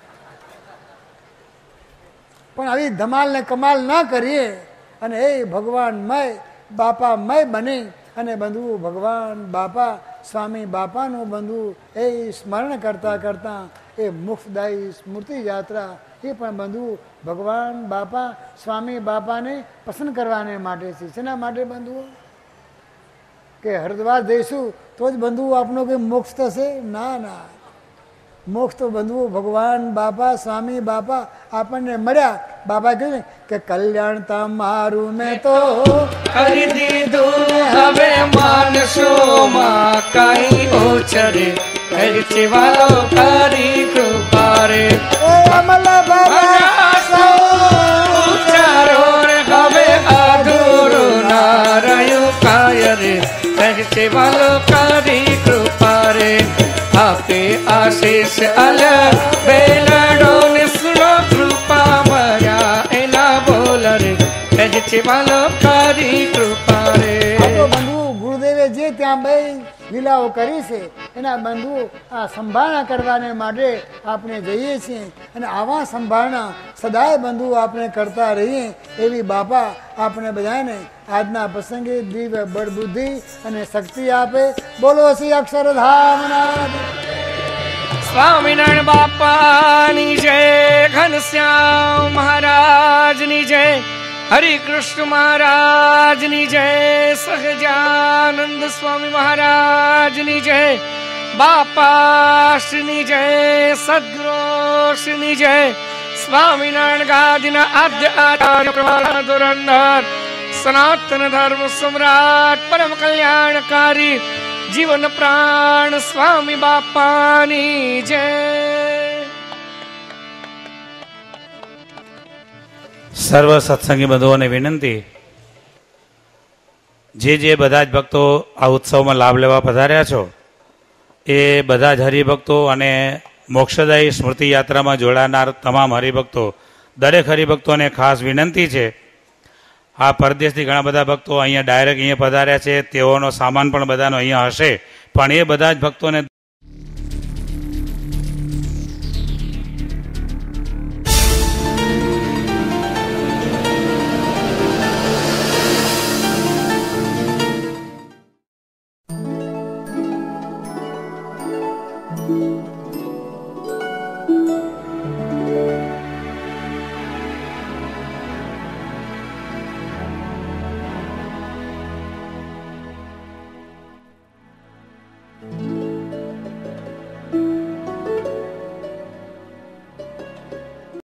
પણ આવી ધમાલ ને કમાલ ના કરીએ અને એ ભગવાનમય બાપામય બની અને બંધુ ભગવાન બાપા સ્વામી બાપાનું બંધુ એ સ્મરણ કરતા કરતા એ મુક્તદાયી સ્મૃતિ યાત્રા એ પણ બંધુ ભગવાન બાપા સ્વામી બાપાને પસંદ કરવાને માટે છે. શેના માટે બંધુઓ? કે હરિદ્વાર જઈશું તો જ બંધુ આપનો કે મોક્ષ થશે? ના ના, મોક્ષ તો બંધુ ભગવાન બાપા સ્વામી બાપા આપણને મળ્યા. બાપા કહ્યું કે કલ્યાણ તમારું મેં તો કરી દીધું, હવે માનશો માં કઈ ઓછરે કરશે વાલો કરી કૃપા રે. અમલ બાબા ઉચ્ચારો રે હવે અધૂરું ના રહ્યું કાય રે કરશે વાલો કરી કૃપા રે. આપે આશીષ અલ બેલડો ને સુનો કૃપા ભર્યા એના બોલ રે કરશે વાલો કરી કૃપા રે. બંધુ ગુરુદેવે જે ત્યાં બે લીલાઓ કરી છે એના બંધુ આ સંભાળના કરવાને માટે આપણે જઈએ છીએ અને આવા સંભાળના સદાય બંધુ આપણે કરતા રહીએ એવી બાપા આપણે બધાને આજના પ્રસંગે દિવ્ય બળ બુદ્ધિ અને શક્તિ આપે. બોલો શ્રી અક્ષરધામના સ્વામિનારાયણ બાપાની જય, ઘનશ્યામ મહારાજની જય, હરિકૃષ્ણ મહારાજની જય, સહજાનંદ સ્વામી મહારાજની જય, બાપાશ્રીની જય, સદગુરુશ્રીની જય. સ્વામિનારાયણ ગાદીના આદ્ય આચાર્ય ધુરંધર સનાતન ધર્મ સમ્રાટ પરમ કલ્યાણકારી જીવન પ્રાણ સ્વામી બાપાની જય. સર્વ સત્સંગી બંધુઓને વિનંતી, જે બધા જ ભક્તો આ ઉત્સવમાં લાભ લેવા પધાર્યા છો એ બધા જ હરિભક્તો અને મોક્ષદાયી સ્મૃતિ યાત્રામાં જોડાનાર તમામ હરિભક્તો, દરેક હરિભક્તોને ખાસ વિનંતી છે. આ પરદેશથી ઘણા બધા ભક્તો અહીંયા ડાયરેક્ટ અહીંયા પધાર્યા છે, તેઓનો સામાન પણ બધાનો અહીંયા હશે, પણ એ બધા જ ભક્તોને